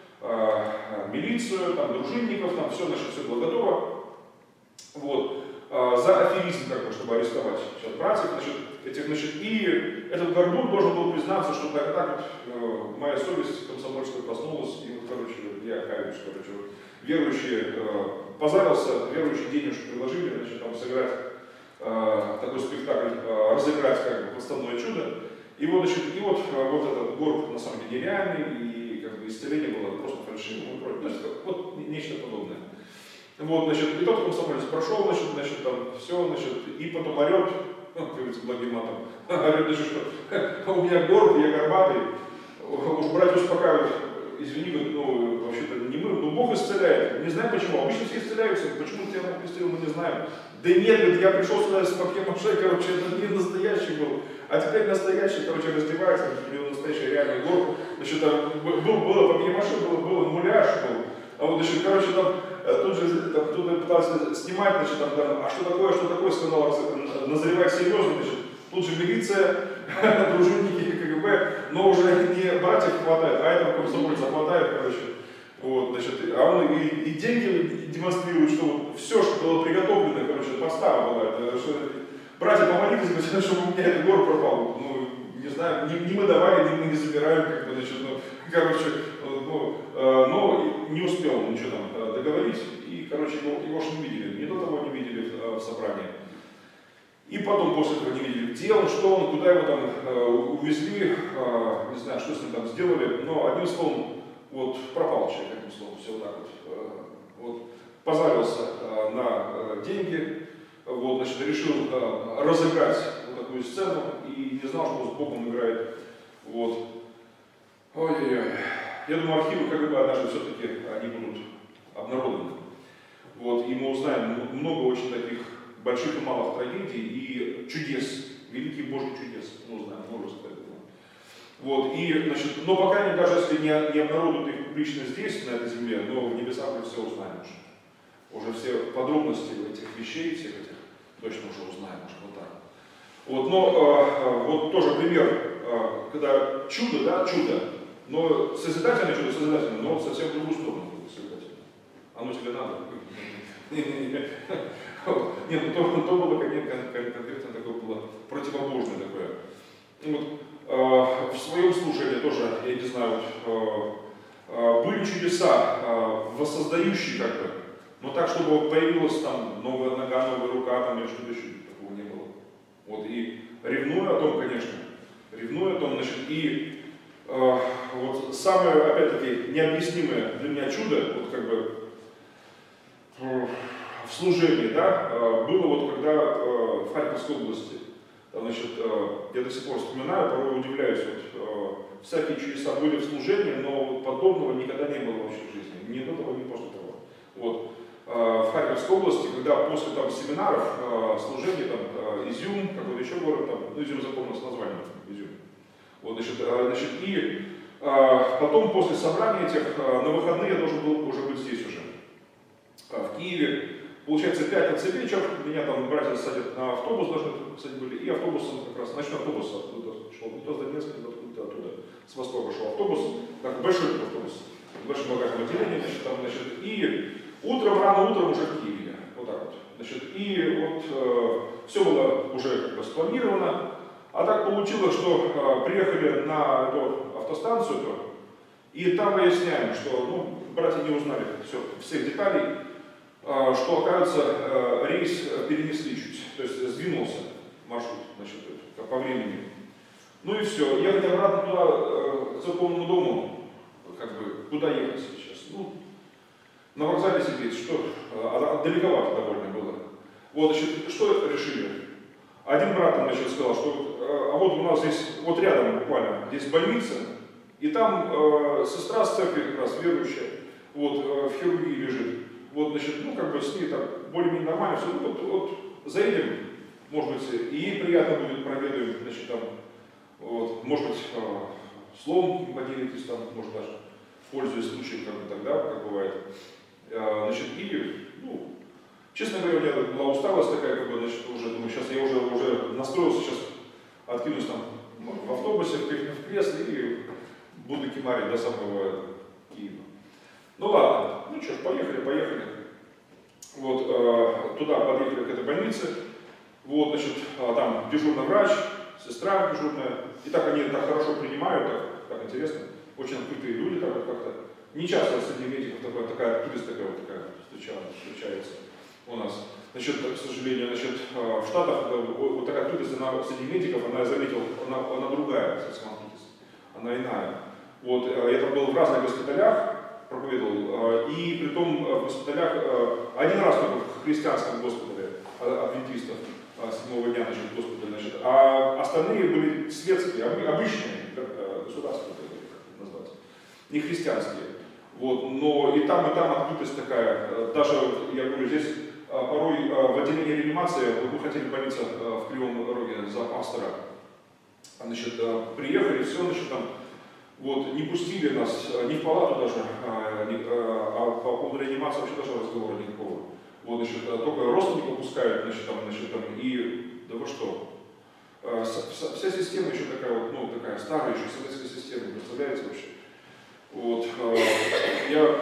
милицию, там, дружинников, там все, значит, все было готово, вот, за аферизм, как бы, чтобы арестовать сейчас братьев, значит, этих, значит, и этот горбун должен был признаться, что так, так вот, э, моя совесть комсомольская проснулась, и вот, короче, я каюсь, короче, вот, верующие, э, позарился, верующие денежку предложили, значит, там сыграть э, такой спектакль, э, разыграть, как бы, подставное чудо, и вот, значит, и вот, э, вот этот горб, на самом деле, нереальный, и, как бы, бы исцеление было просто фальшивым и прочее. Значит, вот нечто подобное. Вот, значит, и тот комсомолец прошел, значит, значит, там, все, значит, и потом орет, ну, как говорится, благим матом, орет, значит, что у меня горб, я горбатый, уж братья успокаивают, извини, говорит, ну, вообще-то не мы, но Бог исцеляет. Не знаю почему, обычно все исцеляются, почему тебя Бог исцелил, мы не знаем. Да нет, говорит, я пришел сюда с папье-маше, короче, это не настоящий был, а теперь настоящий, короче, раздевается, у него настоящий реальный горб, значит, там, был, было папье-маше, было, было муляж, был, а вот, значит, короче, там, тут же там, кто-то пытался снимать, значит, там, там, а что такое, что такое, сказал, назревать серьезно, значит, тут же милиция, дружинники КГБ, но уже не братьев хватает, а этого комсомольца хватает, короче. Вот, значит, а он и, и деньги демонстрирует, что вот все, что было приготовлено, короче, подстава была. Это, что, братья, помолитесь, чтобы у меня этот город пропал. Ну, не знаю, не, не мы давали, не мы не забираем, как бы, значит, ну, короче, ну, э, но не успел он ничего там договорить, и, короче, его, его ж не видели, ни до того не видели в, в собрании. И потом после этого не видели, где он, что он, куда его там э, увезли, э, не знаю, что с ним там сделали, но одним словом, вот пропал человек, одним словом, все вот так вот. Э, вот позарился э, на э, деньги, вот, значит, решил э, разыграть вот такую сцену и не знал, что с Богом играет. Вот. Ой-ой-ой. Я думаю, архивы КГБ однажды все-таки они будут обнародованы. Вот, и мы узнаем много очень таких больших и малых трагедий и чудес, великих Божьих чудес, мы узнаем множество этого. Вот, и, значит, но пока они, даже если не, не обнародуют их публично здесь, на этой земле, но в небесах мы все узнаем уже. Уже все подробности этих вещей, всех этих, точно уже узнаем, может, вот так. Вот, но э, вот тоже пример, э, когда чудо, да, чудо, но созидательное чудо, созидательное, но совсем в другую сторону созидательное. Оно тебе надо. Нет, ну то, то было конкретно такое было противобожное такое. Вот, э, в своем служении тоже, я не знаю, вот, э, были чудеса, э, воссоздающие как бы, но так, чтобы появилась там новая нога, новая рука, там или что-то еще, такого не было. Вот, и ревную о том, конечно, ревную о том, значит, и э, вот самое, опять-таки, необъяснимое для меня чудо, вот как бы, э, в служении, да, было вот когда э, в Харьковской области, значит, э, я до сих пор вспоминаю, порой удивляюсь, вот, э, всякие чудеса были в служении, но вот подобного никогда не было вообще в жизни, ни до того, ни после того. Вот, э, в Харьковской области, когда после там семинаров, э, служений, там, э, Изюм, какой-то еще город, там, ну, Изюм запомнился названием, Изюм. Вот, значит, э, значит, и э, потом после собрания этих, э, на выходные я должен был уже быть здесь уже, э, в Киеве. Получается, пятница вечер, меня там братья садят на автобус, должны кстати, были, и автобусом как раз, ночной автобус оттуда шел, не то с Донецка, не то откуда-то оттуда, с востока шел автобус, так, большой автобус, в большом богатом отделении, значит, там, значит, и утром, рано утром уже в Киеве, вот так вот, значит, и вот э, все было уже как бы спланировано, а так получилось, что э, приехали на эту автостанцию, то, и там выясняем, что, ну, братья не узнали все, всех деталей, что, оказывается, рейс перенесли чуть, то есть сдвинулся маршрут, значит, по времени. Ну и все, ехать обратно туда, к церковному дому, как бы, куда ехать сейчас? Ну, на вокзале сидеть, что, далековато довольно было. Вот, значит, что решили? Один брат, значит, сказал, что, а вот у нас здесь, вот рядом буквально, здесь больница, и там э, сестра с церкви как раз верующая, вот, э, в хирургии лежит. Вот, значит, ну, как бы с ней там более-менее нормально все, ну, вот, вот, заедем, может быть, и ей приятно будет, проведаем, значит, там, вот, может быть, э, словом поделитесь, там, может, даже, пользуясь случаем, как бы тогда, как бывает, э, значит, и, ну, честно говоря, у меня была усталость такая, как бы, значит, уже, думаю, сейчас я уже, уже настроился, сейчас откинусь там в автобусе, в кресло и буду кемарить до самого Киева. Ну ладно, ну что ж, поехали, поехали. Вот, э, туда подъехали к этой больнице. Вот, значит, э, там дежурный врач, сестра дежурная. И так они так хорошо принимают, так, так интересно. Очень открытые люди так вот как-то. Не часто среди медиков такая, такая открытость такая вот такая встречается у нас. Значит, к сожалению, значит, э, в Штатах это, вот такая открытость, она среди медиков, она, я заметил, она, она другая, совсем открытость. Она иная. Вот, я там был в разных госпиталях, проповедовал, и при том в госпиталях, один раз только в христианском госпитале адвентистов седьмого дня, значит, госпиталь, значит, а остальные были светские, обычные, государственные, как это называется, не христианские. Вот, но и там, и там открытость такая, даже, я говорю, здесь порой в отделении реанимации, мы хотели молиться в Кривом Роге за пастора, значит, приехали, все, значит, там, вот, не пустили нас ни в палату даже, а, ни, а по поводу реанимации вообще даже разговора никакого. Вот, значит, только родственников пускают, значит, там, значит, там, и, да вы что, вся система еще такая вот, ну, такая старая еще советская система, представляете вообще? Вот, я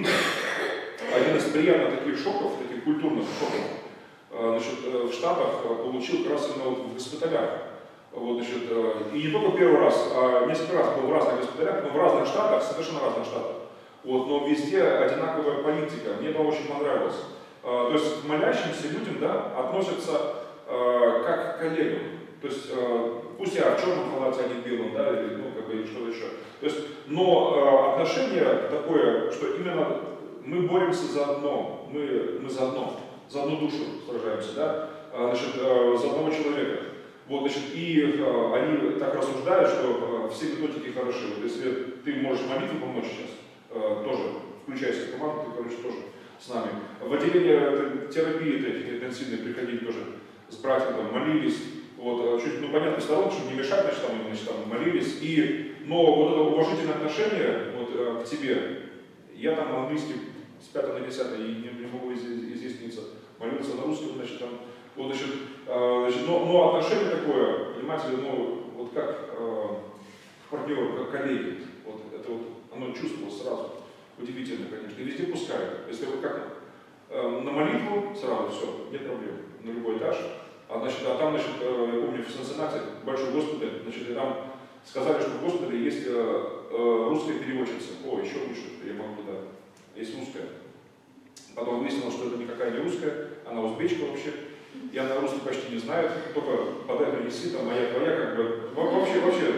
один из приятных таких шоков, таких культурных шоков, значит, в Штатах получил как раз именно вот в госпиталях. Вот, значит, и не только первый раз, а несколько раз был в разных госпиталях, но в разных штатах, совершенно разных штатах. Вот, но везде одинаковая политика, мне это очень понравилось. То есть к молящимся людям, да, относятся как к коллегам. То есть пусть я в черном халате, а не в белом, да, или ну, как бы, что-то еще. То есть, но отношение такое, что именно мы боремся за одно, мы, мы за одно, за одну душу сражаемся, да, значит, за одного человека. Вот, значит, и э, они так рассуждают, что э, все методики хороши. Вот, если ты можешь молитву помочь сейчас, э, тоже включайся в команду, ты, короче, тоже с нами. В отделение терапии этой интенсивной приходили тоже с братьями, там, молились. Вот, чуть, ну, понятно, сторон, чтобы не мешать, значит, там, значит, там, молились. И, но вот это уважительное отношение вот, э, к тебе, я там на английском с пятого на десятое и не, не могу изъясниться, молился на русском, значит, там, вот, значит, э, значит, но, но отношение такое, понимаете, ну, вот как э, к партнеру, как к коллеге, вот это вот, оно чувствовалось сразу, удивительно, конечно, и везде пускают, если вы как э, на молитву, сразу все, нет проблем, на любой этаж, а, значит, а там, значит, э, я помню, в Сенсенате, большой госпиталь, значит, и там сказали, что в госпитале есть э, э, русская переводчица, о, еще лучше, я могу туда, есть русская, потом выяснилось, что это никакая не русская, она узбечка вообще. Я на русский почти не знаю, только подай принеси, там моя твоя, как бы, вообще, вообще.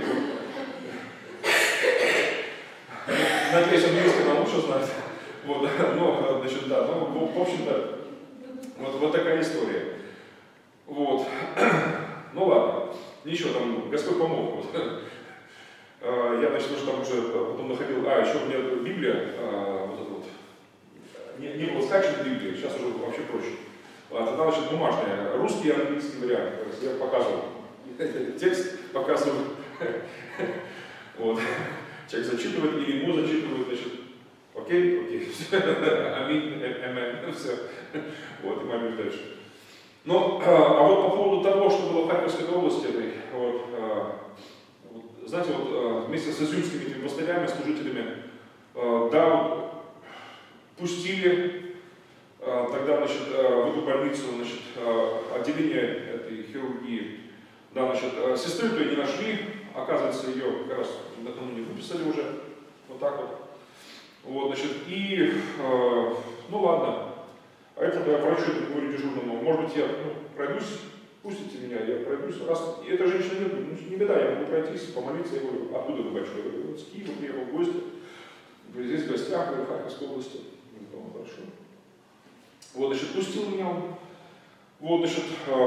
Надеюсь, английский она лучше знает. Вот, но, значит, да, ну, в общем-то, вот, вот такая история. Вот. Ну ладно, ничего, там, Господь помог. Вот. Я, значит, тоже там уже потом находил, а, еще у меня Библия, вот эта вот, не, не было скачана Библия, сейчас уже вообще проще. А тогда, значит, бумажная, русский и английский вариант. Я показывал текст, показываю. Вот. Человек зачитывает, или ему зачитывают, значит, окей, окей, аминь, аминь, все. Вот, и молюсь дальше. Ну, а вот по поводу того, что было в Харьковской области, вот, вот, знаете, вот вместе с изюмскими этими пастырями, служителями, да, вот, пустили тогда, значит, в эту больницу, значит, отделение этой хирургии, да, значит, сестры-то не нашли, оказывается, ее как раз накануне выписали уже, вот так вот. Вот, значит, и, ну ладно, а это я врачу говорю дежурному, может быть, я ну, пройдусь, пустите меня, я пройдусь, раз, и эта женщина нет, ну, не беда, я могу пройтись, помолиться, я говорю, откуда вы, батюшка? Я говорю, вот с Киева приехал в гости, говорю, здесь в гостях, говорю, в Харьковской области. Я говорю, хорошо. Вот, значит, пустил меня, вот, значит, э,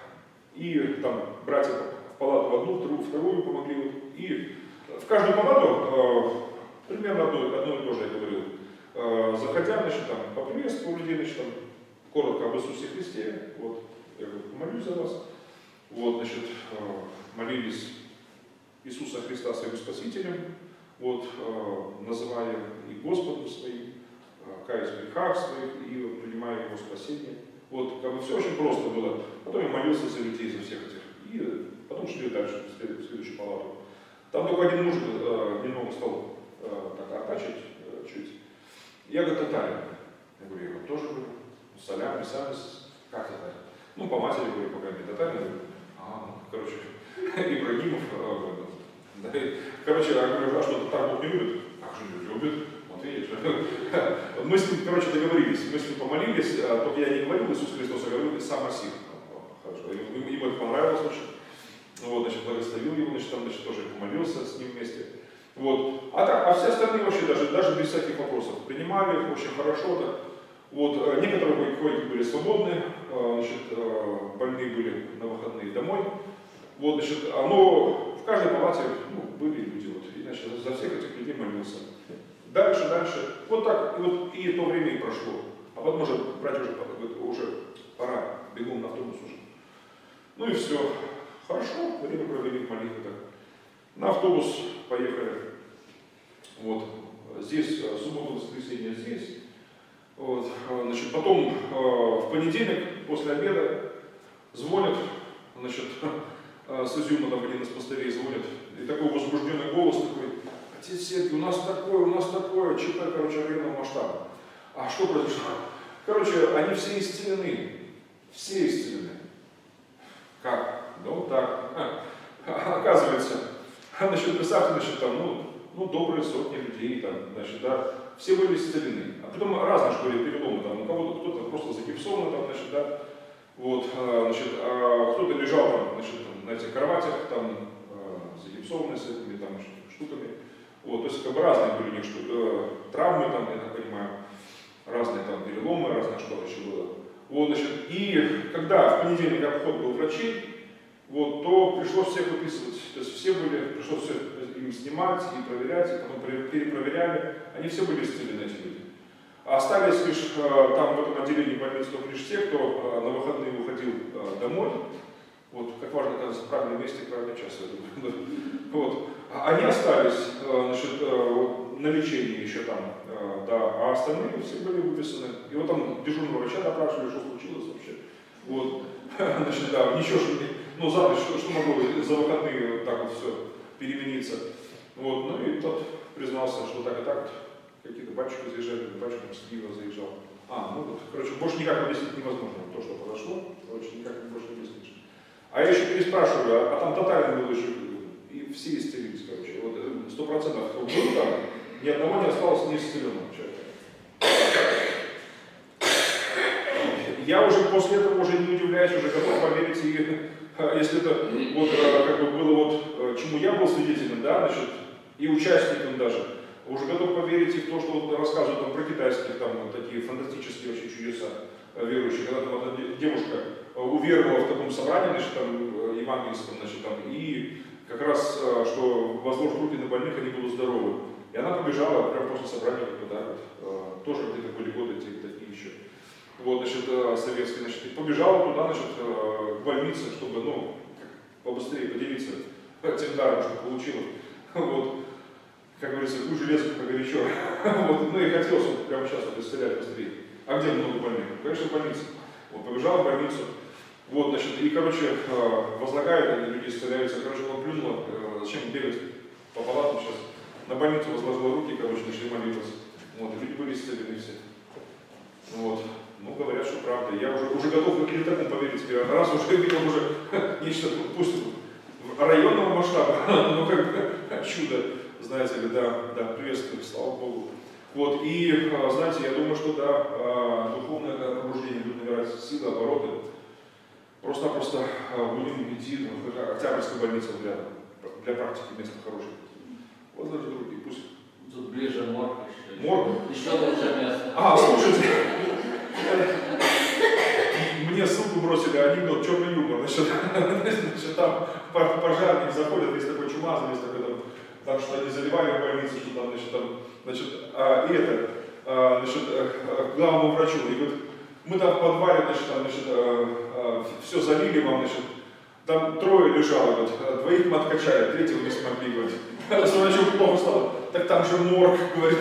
и там братья в палату в одну, вторую, вторую помогли, вот, и в каждую палату, э, примерно одно, одно и то же я говорил, э, заходя, значит, там, поприветствовал людей, значит, там, коротко об Иисусе Христе, вот, я говорю, помолюсь за вас, вот, значит, э, молились Иисуса Христа своим Спасителем, вот, э, называя и Господом своим, каясь в грехах своих и принимая его спасение. Вот, как бы все очень просто было. Потом я молился за людей, за всех этих. И потом шли дальше, в следующую палату. Там только один мужик э, немного стал э, так артачить э, чуть. Я говорю, татарин. Я говорю, я говорю, тоже говорю. Салям, писали, как татарин? Ну, по матери, говорю, пока не татарин. Я говорю, а, ну, короче, Ибрагимов. Э, да, короче, я говорю, а что, татар Бог не любит? Как же не любит? Видишь, мы с ним, короче, договорились, мы с ним помолились, а только я не говорил Иисус Христос, я говорил сам Арсих. Хорошо, ему это понравилось очень. Вот, значит, благословил его, значит, там, значит, тоже помолился с ним вместе. Вот. А, так, а все остальные вообще даже, даже без всяких вопросов принимали очень хорошо. Так. Вот. Некоторые ходики были свободны, значит, больные были на выходные домой. Вот, значит, но в каждой палате ну, были люди, вот, и, значит, за всех этих людей молился. Дальше, дальше, вот так, и, вот, и то время и прошло. А потом уже брать уже, уже пора, бегом на автобус уже. Ну и все. Хорошо, время провели в молитве так. На автобус поехали. Вот, здесь суббота, воскресенье здесь. Вот, значит, потом в понедельник после обеда звонят, значит, с Изюма, там один из пастырей звонит, и такой возбужденный голос такой: отец Сергий, у нас такое, у нас такое, ЧП, короче, районного масштаба. А что произошло? Короче, они все исцелены, все исцелены. Как? Ну так, оказывается, значит, представьте, значит, там, ну, ну, добрые сотни людей, там, значит, да, все были исцелены. А потом разные же были переломы, там, у кого-то кто-то просто загипсован, там, значит, да, вот, значит, а кто-то лежал там, значит, на этих кроватях, там, загипсованные с этими там штуками. Вот, то есть как бы разные были у них штуки, травмы, там, я так понимаю, разные там переломы, разное что еще было. Вот, значит, и когда в понедельник обход был врачей, вот, то пришлось всех выписывать. То есть все были, пришлось все им снимать и проверять, и потом перепроверяли. Они все были исцелены, эти люди. А остались лишь там в этом отделении больницы только лишь те, кто на выходные уходил домой. Вот, как важно оказаться в правильном месте в правильный час, я думаю. Вот. Они остались, значит, на лечении еще там, да, а остальные все были выписаны. И вот там дежурного врача допрашивали, что случилось вообще. Вот. Значит, да, ничего, что, ну, за ночь, что, что могло за выходные вот так вот все перемениться. Вот. Ну и тот признался, что так и так, какие-то батюшки заезжали, батюшка с Киева заезжал. А, ну вот, короче, больше никак объяснить невозможно, то, что произошло, короче, никак больше не объяснишь. А я еще переспрашиваю, а, а там тотально было еще, и все исцелились, короче. Вот сто процентов кто был там, ни одного не осталось неисцеленного человека. Я уже после этого уже не удивляюсь, уже готов поверить, и если это вот как бы было вот, чему я был свидетелем, да, значит, и участником даже, уже готов поверить и в то, что вот рассказывают там про китайских, там вот такие фантастические вообще чудеса верующие, когда там одна девушка уверовала в таком собрании, значит, там, евангельском, значит, там, и как раз, что возложат руки на больных, они будут здоровы. И она побежала прямо после собрания, как бы, да, вот, тоже где-то были годы такие еще, вот, значит, советские, значит, и побежала туда, значит, к больнице, чтобы, ну, побыстрее поделиться тем даром, что получила, вот, как говорится, хуй железо, как горячо, вот, ну и хотелось вот, прямо сейчас вот исцелять быстрее. А где много больных? Конечно, в больнице. Вот, побежала в больницу. Вот, значит, и, короче, возлагают, они люди исцеляются, короче, он плюнула, зачем бегать по палатам сейчас, на больницу возложила руки, короче, начали молиться. Вот, и люди были исцелены все. Вот, ну, говорят, что правда. Я уже, уже готов к этому поверить, раз уже видел уже нечто, пусть районного масштаба, ну, как бы, чудо, знаете ли, да, да, приветствую, слава Богу. Вот, и, знаете, я думаю, что, да, духовное пробуждение будет набирать силы, обороты. Просто-просто будем идти, ну, Октябрьская больница для, для практики место хорошее. Вот даже другие, пусть. Тут ближе морг. Морг? Еще лучше место. А, слушайте, мне ссылку бросили, анекдот, черный юмор. Значит, значит, там пожарники заходят, есть такой чумазый, есть такой там, там что они заливали в больницу, что там, значит, там, значит, а, и это, а, значит, а, главному врачу, и говорит, мы там в подвале, значит, там, значит, а, а, все залили вам, значит, там трое лежало, говорит, двоих мы откачали, третьего не смогли, говорит. Врачу плохо стало, так там же морг, говорит.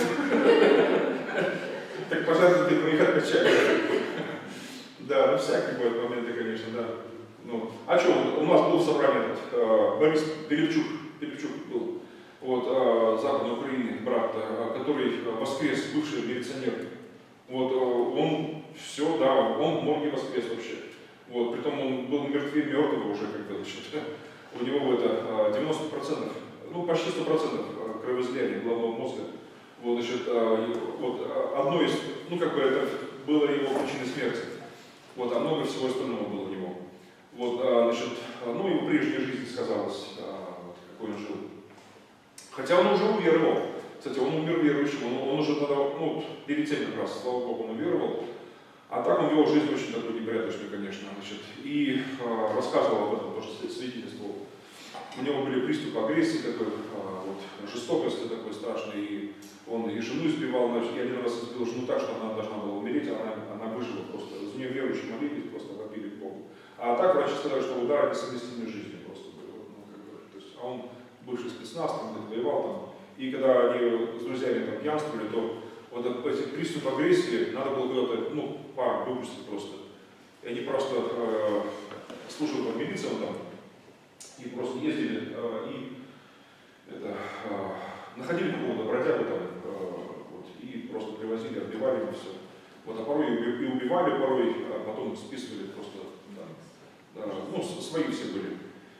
Так пожарники двоих откачали. Да, ну всякие бывают моменты, конечно, да. Ну, а что, у нас был собрание, этот, Борис Пилипчук, Пилипчук был, вот, Западной Украины, брат, который воскрес, бывший милиционер. Вот, он все, да, он в морге воскрес вообще. Вот, притом он был мертвее мертвого уже, как бы, значит, у него это девяносто процентов, ну, почти сто процентов кровоизлияния головного мозга. Вот, значит, вот, одно из, ну, как бы это было его причиной смерти. Вот, а много всего остального было у него. Вот, значит, ну, его прежняя жизнь сказалась, вот, какой он жил. Хотя он уже уверовал. Кстати, он умер верующим, он, он уже тогда, ну, перед тем как раз, слава Богу, он уверовал. А так он вел жизнь очень такой непорядочную, конечно. Значит, и э, рассказывал об этом, тоже свидетельствовал. У него были приступы агрессии, такой, э, вот, жестокости такой страшной. И он и жену избивал, значит, я один раз избил жену так, что она должна была умереть, а она, она выжила просто. За нее верующие молились, просто вопили к Богу. А так врачи сказали, что удары несовместимы с жизнью просто были. Вот, ну, как бы, то есть, а он бывший спецназ, там, воевал там. И когда они с друзьями там пьянствовали, то вот эти приступы агрессии надо было куда-то, ну, пар выпустить просто. И они просто э, служили по милициям там, и просто ездили э, и это, э, находили какого-то бродягу там, э, вот, и просто привозили, отбивали и все. Вот, а порой и убивали, порой, а потом списывали просто, да, да, ну, свои все были.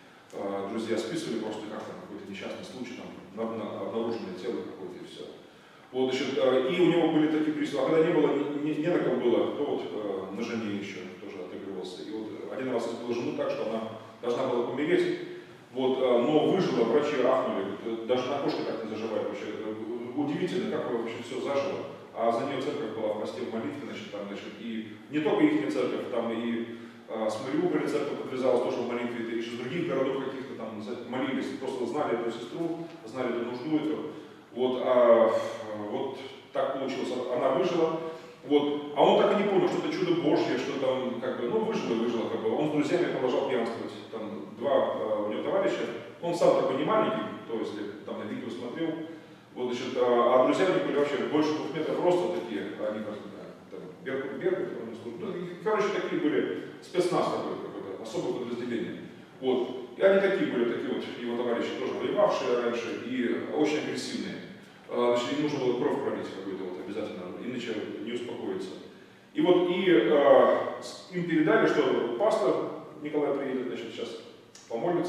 Друзья списывали просто как там какой-то несчастный случай, там, на, на, обнаруженное тело какое-то и все. Вот, значит, и у него были такие приступы, а когда не было, не, не на кого было, то вот э, на жене еще тоже отыгрывался. И вот один раз избил жену так, что она должна была помереть, вот, но выжила, врачи ахнули, даже на кошке так не заживает вообще. Удивительно, как вообще все зажило. А за нее церковь была в посте в молитве, значит, там, значит, и не только их церковь, там и а, с Мариуполя церковь подвязалась тоже в молитве, и из других городов каких-то там молились, просто знали эту сестру, знали эту нужду эту. Вот, а, вот так получилось, она выжила, вот, а он так и не понял, что это чудо Божье, что там, как бы, ну, выжила и выжила, как бы, он с друзьями продолжал пьянствовать, там, два а, у него товарища, он сам такой не маленький, то есть, там, на видео смотрел, вот, значит, а, а друзья у них были вообще больше двух метров роста такие, они, там, Беркут, Беркут, ну, короче, такие были, спецназ такой, какое-то особое подразделение, вот, и они такие были, такие вот его товарищи, тоже воевавшие раньше и очень агрессивные. Значит, им нужно было кровь пролить какую-то вот обязательно, иначе не успокоиться. И вот и э, им передали, что пастор Николай приедет, значит, сейчас помолится.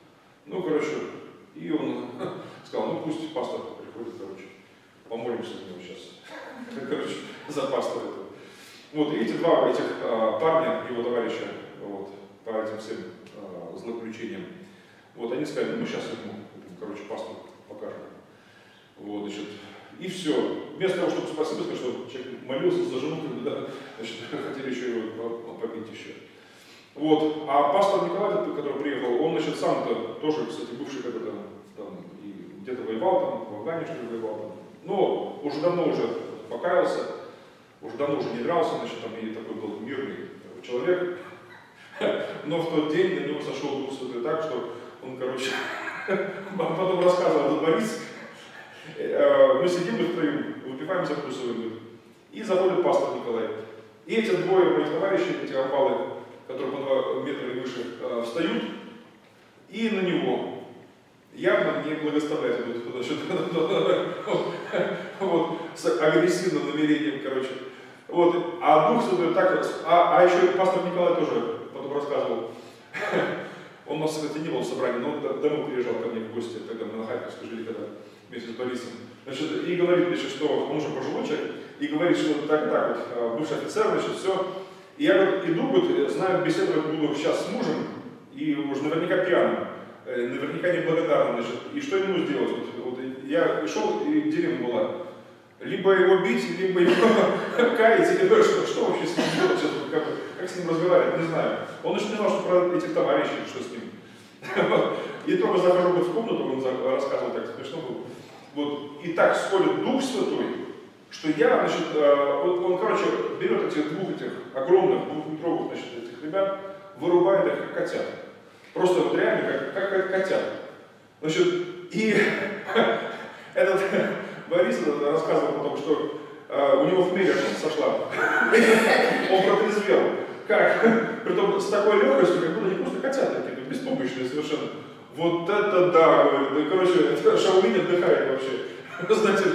Ну, короче, и он сказал, ну пусть пастор приходит, короче, помолимся за него сейчас. Короче, за пастора этого. Вот, и эти два этих э, парня, его товарища, вот, по этим всем э, злоключениям, вот, они сказали, ну, мы сейчас ему, короче, пастору покажем. Вот, значит, и все. Вместо того, чтобы спасибо сказать, что человек молился за жену, когда, значит, хотели еще его побить еще. Вот. А пастор Николай, который приехал, он, значит, сам-то тоже, кстати, бывший когда-то там и где-то воевал, там, в Афгане, что ли, воевал там. Но уже давно уже покаялся, уже давно уже не дрался, значит, там и такой был мирный человек. Но в тот день на него сошел Дух Святой так, что он, короче, потом рассказывал этот Борис. Мы сидим, мы втроем, выпиваем, закусываем, и заходит пастор Николай. И эти двое моих товарищей, эти опалы, которые по два метра и выше, встают, и на него явно не благословляют идут, значит, вот, с агрессивным намерением, короче. Вот, а Дух Святой так, а, а еще пастор Николай тоже потом рассказывал. Он у нас, кстати, не был в собрании, но он домой приезжал ко мне в гости, тогда мы на Харьковской жили, когда вместе с Борисом. Значит, и говорит, значит, что он уже пожилой человек, и говорит, что так, так, вот, бывший офицер, значит, все. И я говорит, иду, вот, знаю, беседовать буду сейчас с мужем, и уже наверняка пьяным, наверняка неблагодарным, значит, и что ему сделать? Вот, вот, я шел, и дилемма была, либо его бить, либо его каять, или что, что вообще с ним делать, как, как с ним разговаривать, не знаю. Он еще не знал, что про этих товарищей, что с ним. И только захожу в комнату, он рассказывал, так смешно было. Вот, и так сходит Дух Святой, что я, значит, вот он, короче, берет этих двух этих огромных, двухметровых, значит, этих ребят, вырубает их как котят. Просто вот реально как, как, как котят. Значит, и этот Борис рассказывал потом, что у него хмель сошла. Он протрезвел. Как? Притом с такой легкостью, как будто не просто котята такие, беспомощные совершенно. Вот это да, говорит, да, короче, это Шаолинь отдыхает вообще. Значит,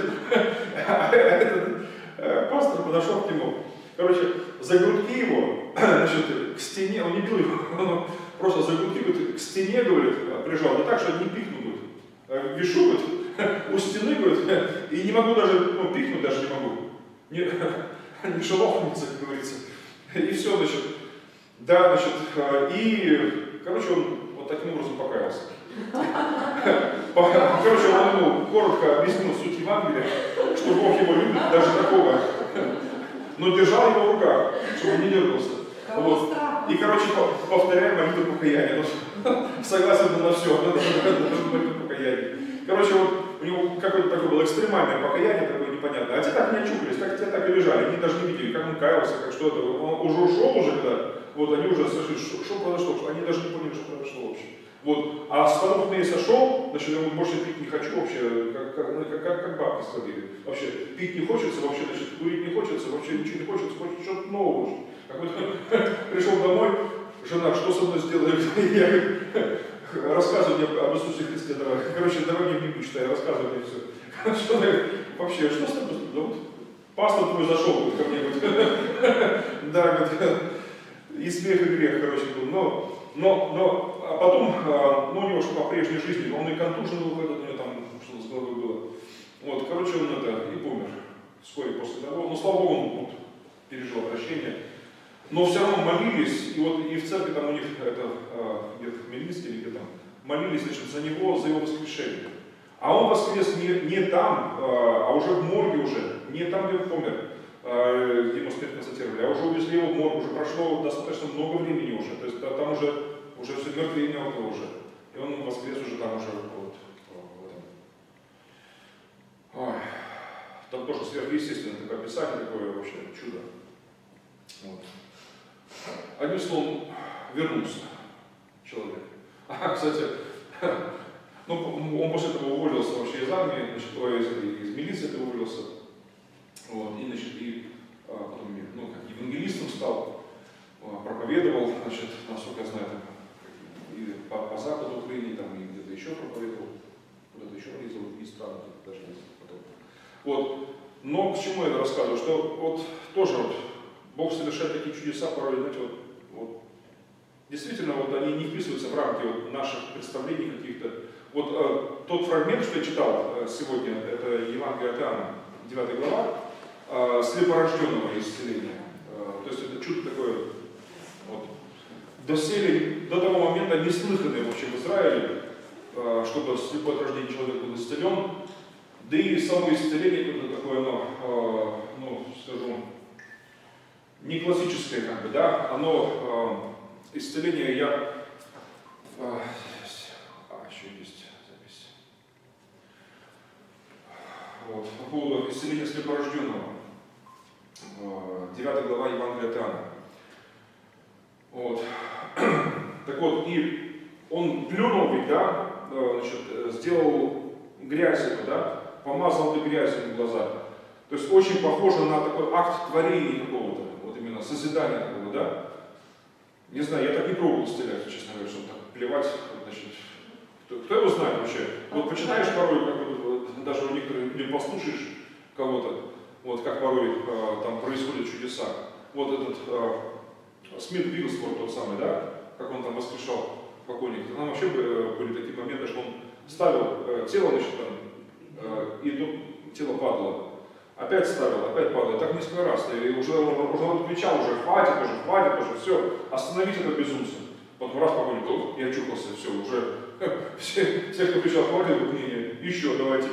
этот пастор подошел к нему, короче, за грудки его, значит, к стене, он не бил его, он просто за грудки говорит, к стене, говорит, прижал, не так, что не пикнут, говорит, вишу, говорит, у стены, говорит, и не могу даже, ну, пикнуть даже не могу, не, не шелохнуться, как говорится, и все, значит, да, значит, и, короче, он вот таким образом покаялся. короче, он ему коротко объяснил суть Евангелия, что Бог его любит, даже такого, но держал его в руках, чтобы он не дергался. Вот. И, короче, повторяем молитву покаяния. Согласен был на все, даже молитву покаяния. Короче, вот у него какое-то такое было экстремальное покаяние, такое непонятное. А те так не очухались, так, те так и лежали, они даже не видели, как он каялся, как что-то. Он уже ушел уже, когда, вот они уже слышали, что, что произошло, что они даже не поняли, что произошло вообще. Вот. А с того, как я сошел, значит, я больше пить не хочу вообще, как, как, как, как, как бабки сходили. Вообще, пить не хочется, вообще, значит, курить не хочется, вообще ничего не хочется, хочется что-то нового уже. Пришел домой, жена, что со мной сделали? Я говорю, рассказывай мне об Иисусе Христе, давай. Короче, давай мне книгу читай, рассказывай мне все. Что вообще, что с тобой? Да вот пастор твой зашел ко мне, да, говорит, и смех, и грех, короче, был. Но, но, но, а потом, ну, у него что по прежней жизни, он и контужен был, когда у него там что-то с головой было. Вот, короче, он это и помер вскоре после того. Но, слава Богу, он вот, пережил обращение. Но все равно молились, и вот и в церкви там у них, это где-то в Хмельницке или где там, молились, значит, за него, за его воскрешение. А он воскрес не, не там, а уже в морге уже, не там, где он помер, где ему смерть констатировали, а уже увезли его в морг, уже прошло достаточно много времени уже, то есть там уже, уже все мертвые и мертвые уже. И он воскрес уже там уже вот, в этом. Ой, там тоже сверхъестественное такое описание, такое вообще чудо. Вот. Одним словом, вернулся человек. А, кстати, ну, он после этого уволился вообще из армии, значит, из, из милиции это уволился. Вот, и, значит, и потом, ну, как евангелистом стал, проповедовал, значит, насколько я знаю, там, и по, по западу Украины, там, и где-то еще проповедовал, куда-то еще ездил, и страны даже ездил потом. Вот. Но к чему я это рассказываю? Что вот тоже вот, Бог совершает такие чудеса, порой, знаете, вот, вот, действительно, вот они не вписываются в рамки вот, наших представлений каких-то. Вот э, тот фрагмент, что я читал э, сегодня, это Евангелие от Иоанна, девятая глава, э, слепорожденного исцеления. Э, то есть это чудо такое, вот, доселе, до того момента неслыханное вообще в Израиле, э, чтобы слепой от рождения человек был исцелен. Да и само исцеление, какое-то такое, оно, э, ну, скажу, не классическое, как бы, да, оно, э, исцеление, я, э, а, еще есть запись, вот, по поводу исцеления слепорожденного, э, девятая глава Евангелия от Иоанна, вот, так вот, и он плюнул ведь, да, э, значит, сделал грязь эту, да, помазал этой грязью на глаза, то есть очень похоже на такой акт творения какого-то, вот именно созидания такого, да. Не знаю, я так не пробовал исцелять, честно говоря, чтобы так плевать, значит, кто, кто его знает вообще. Вот почитаешь порой, как вот, даже у некоторых, или послушаешь кого-то, вот как порой э, там происходят чудеса. Вот этот э, Смит Вигглсворт тот самый, да, как он там воскрешал покойника. Там вообще были такие моменты, что он ставил э, тело, значит, там, э, и тут тело падало. Опять ставил, опять падает, так несколько раз. И уже, уже он кричал, уже хватит, уже хватит, уже все, остановить это безумство. Потом раз покойник, и очухался, все, уже все, все, кто кричал, хватит, говорят, не, не, еще давайте,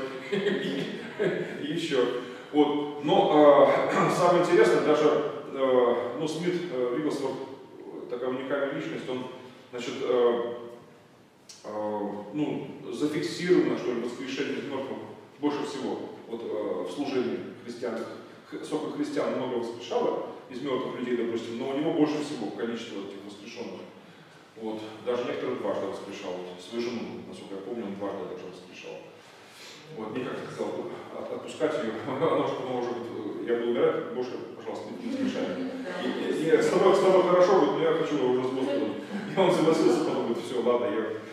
еще. Вот. Но э, самое интересное, даже э, ну, Смит э, Вигглсворт, такая уникальная личность, он, значит, э, э, ну, зафиксировано, что ли, воскрешение из мертвых больше всего вот, э, в служении христианских. Сколько христиан много воскрешало из мертвых людей, допустим, но у него больше всего количество этих воскрешенных. Вот. Даже некоторых дважды воскрешал. Вот. Свою жену, насколько я помню, он дважды даже воскрешал. Вот. Никак не хотел отпускать ее. Она уже потом уже, я буду умирать, больше, пожалуйста, не воскрешай. И, и, и, с тобой, с тобой хорошо, вот, но я хочу уже с Господом. И он согласился, потом говорит, все, ладно,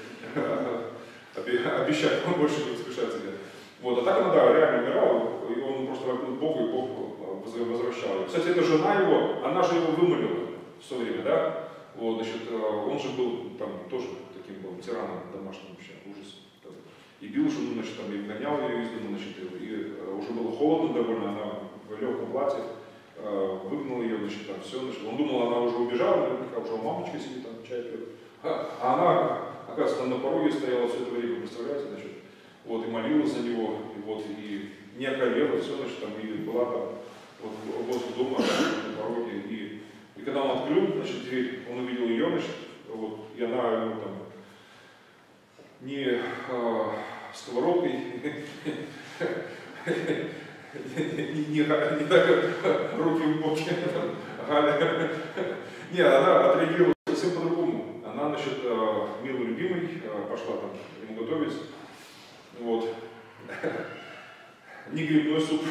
я обещаю, он больше не воскрешается. Вот, а так она, да, реально умирала, и он просто вопил к Богу, и Бог возвращал ее. Кстати, эта жена его, она же его вымолила в свое время, да? Вот, значит, он же был там тоже таким был тираном домашним вообще, ужас. И бил жену, значит, там, и гонял ее из дома, значит, и уже было холодно довольно, она в легком платье, выгнал ее, значит, там все, значит, он думал, она уже убежала, наверняка уже мамочка сидит, там, чай пьет. А она, оказывается, там на пороге стояла все это время, представляете, значит. Вот, и помолилась за него, и вот, и не околела, все, значит, там, и была там, вот, возле дома, на пороге, и, и когда он открыл, значит, дверь, он увидел ее, значит, вот, и она ему там не а, сковородкой, не, не, не так руки в боки, Галя. Нет, она отреагировала совсем по-другому. Она, значит, милый любимый, пошла там ему готовить. Вот. Не грибной суп.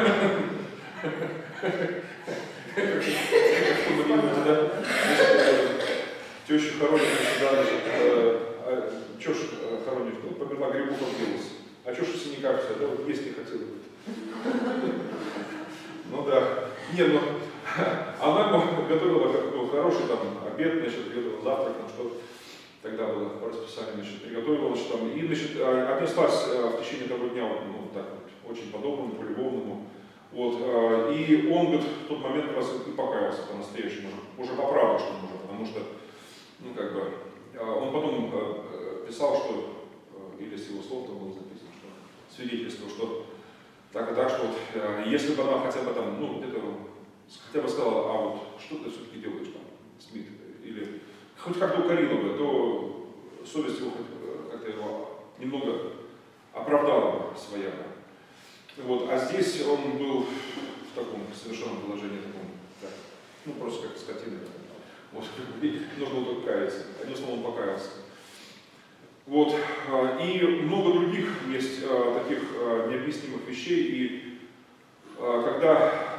Тещу хоронит, значит, чё ж хоронишь? Померла, грибу подбилась. А чё ж в синяках все, да, вот есть не хотела. Ну да. Не, ну, она ему готовила ну, хороший там обед, значит, готовила завтрак, там что-то. Тогда было по расписанию, значит, приготовила, значит, там, и, значит, отнеслась в течение того дня, вот, ну, так вот, очень по-доброму, по-любовному. Вот, и он, говорит, в тот момент как раз и покаялся по-настоящему, уже, уже поправил, что нужно, потому что, ну, как бы, он потом писал, что, или с его слов там было записано, что свидетельство, что так и так, что вот, если бы она хотя бы там, ну, где-то, хотя бы сказала, а вот что ты все-таки делаешь там, Смит, или хоть как-то укорила бы, то совесть его как-то его немного оправдала бы своя. Вот, а здесь он был в таком совершенном положении, таком, так, ну, просто как скотина. Вот, нужно было только каяться. Одним словом, он покаялся. Вот, и много других есть таких необъяснимых вещей, и когда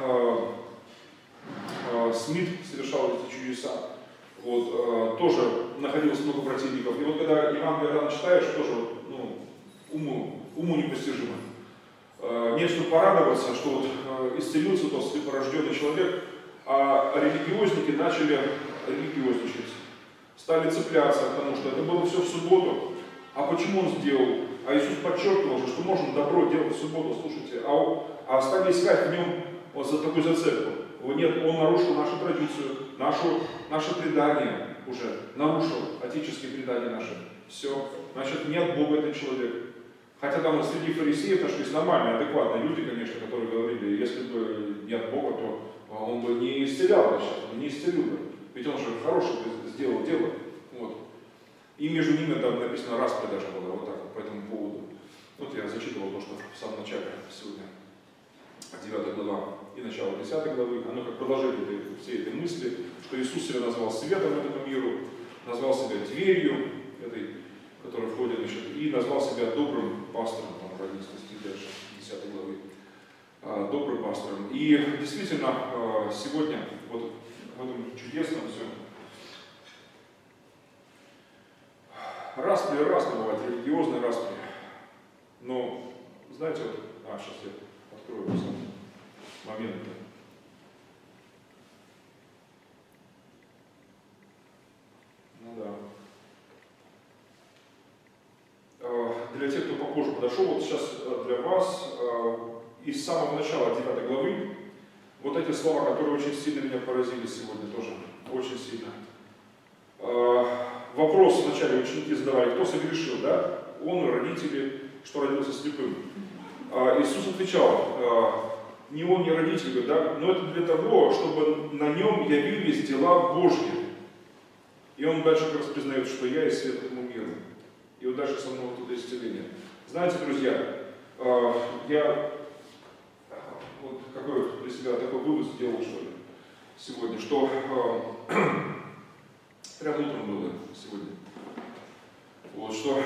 Смит совершал эти чудеса, вот, тоже находилось много противников. И вот когда Евангелие рано читаешь, тоже ну, уму, уму непостижимо. Нет, чтобы порадоваться, что вот исцелился тот слепорожденный человек, а религиозники начали религиозничать, стали цепляться к тому, что это было все в субботу. А почему он сделал? А Иисус подчеркивал же, что можно добро делать в субботу, слушайте, а, а стали искать в нем вот за такую зацепку. Нет, он нарушил нашу традицию, нашу, наше предание уже, нарушил отеческие предания наши. Все, значит, не от Бога этот человек. Хотя там среди фарисеев нашлись нормальные, адекватные люди, конечно, которые говорили, если бы не от Бога, то он бы не исцелял бы сейчас, он не исцелил бы. Ведь он же хороший сделал дело. Вот. И между ними там написано распря даже было, вот так вот, по этому поводу. Вот я зачитывал то, что в самом начале сегодня, девятая глава и начало десятой главы, оно как продолжение всей этой мысли, что Иисус себя назвал светом этому миру, назвал себя дверью этой, которая входит, значит, и назвал себя добрым пастором, там, в одиннадцатой стихе дальше, десятой главы, добрым пастором. И действительно, сегодня, вот в этом чудесном все, распри разные бывают, религиозные распри. Но, знаете, вот, а, сейчас я открою сам момент. Ну да. Для тех, кто попозже подошел, вот сейчас для вас из самого начала девятой главы вот эти слова, которые очень сильно меня поразили сегодня тоже, очень сильно. Вопрос вначале ученики задавали, кто согрешил, да? Он, родители, что родился слепым. Иисус отвечал, не он, не родители, да? Но это для того, чтобы на нем явились дела Божьи. И он дальше как раз признает, что я и свет этому миру. И вот дальше со мной вот это исцеление. Знаете, друзья, я вот какой для себя такой вывод сделал, что ли, сегодня, что прямо утром было сегодня. Вот, что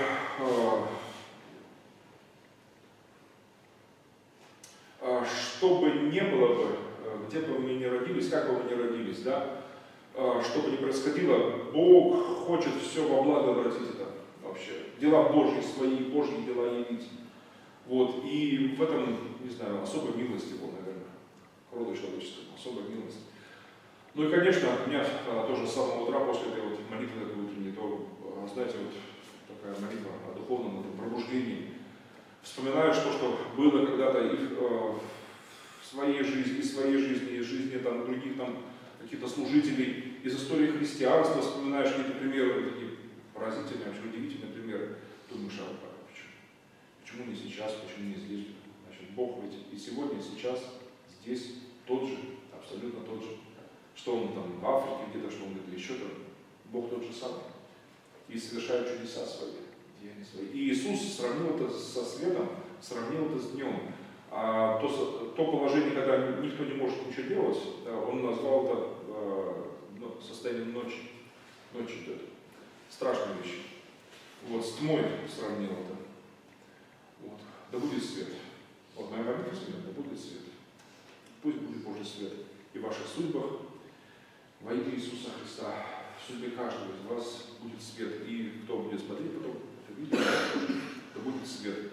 э, что бы ни было бы, где бы мы ни родились, как бы мы ни родились, да, э, что бы ни происходило, Бог хочет все во благо обратить это вообще. Дела Божьи, свои Божьи дела явить. Вот, и в этом, не знаю, особой милости был, наверное, к роду человеческому, особая милость. Ну и, конечно, у меня а, тоже с самого утра после этой вот молитвы такой утренней, то, а, знаете, вот такая молитва о духовном этом пробуждении. Вспоминаешь то, что было когда-то и э, в своей жизни, и в своей жизни, и в жизни там, других там каких-то служителей, из истории христианства, вспоминаешь какие-то примеры, такие поразительные, вообще удивительные примеры. Думаешь, а почему? Почему почему не сейчас, почему не здесь? Значит, Бог ведь и сегодня, и сейчас, здесь тот же, абсолютно тот же. Что он там в Африке где-то, что он где-то еще там, Бог тот же самый. И совершает чудеса свои, деяния свои. И Иисус сравнил это со светом, сравнил это с днем. А то, то положение, когда никто не может ничего делать, он назвал это ну, состоянием ночи. Ночи это страшная вещь. Вот, с тьмой сравнил это. Вот. Да будет свет. Вот моя молитва сегодня, да будет свет. Пусть будет Божий свет и в ваших судьбах. Во имя Иисуса Христа, в судьбе каждого из вас будет свет. И кто будет смотреть потом это видео, да будет свет.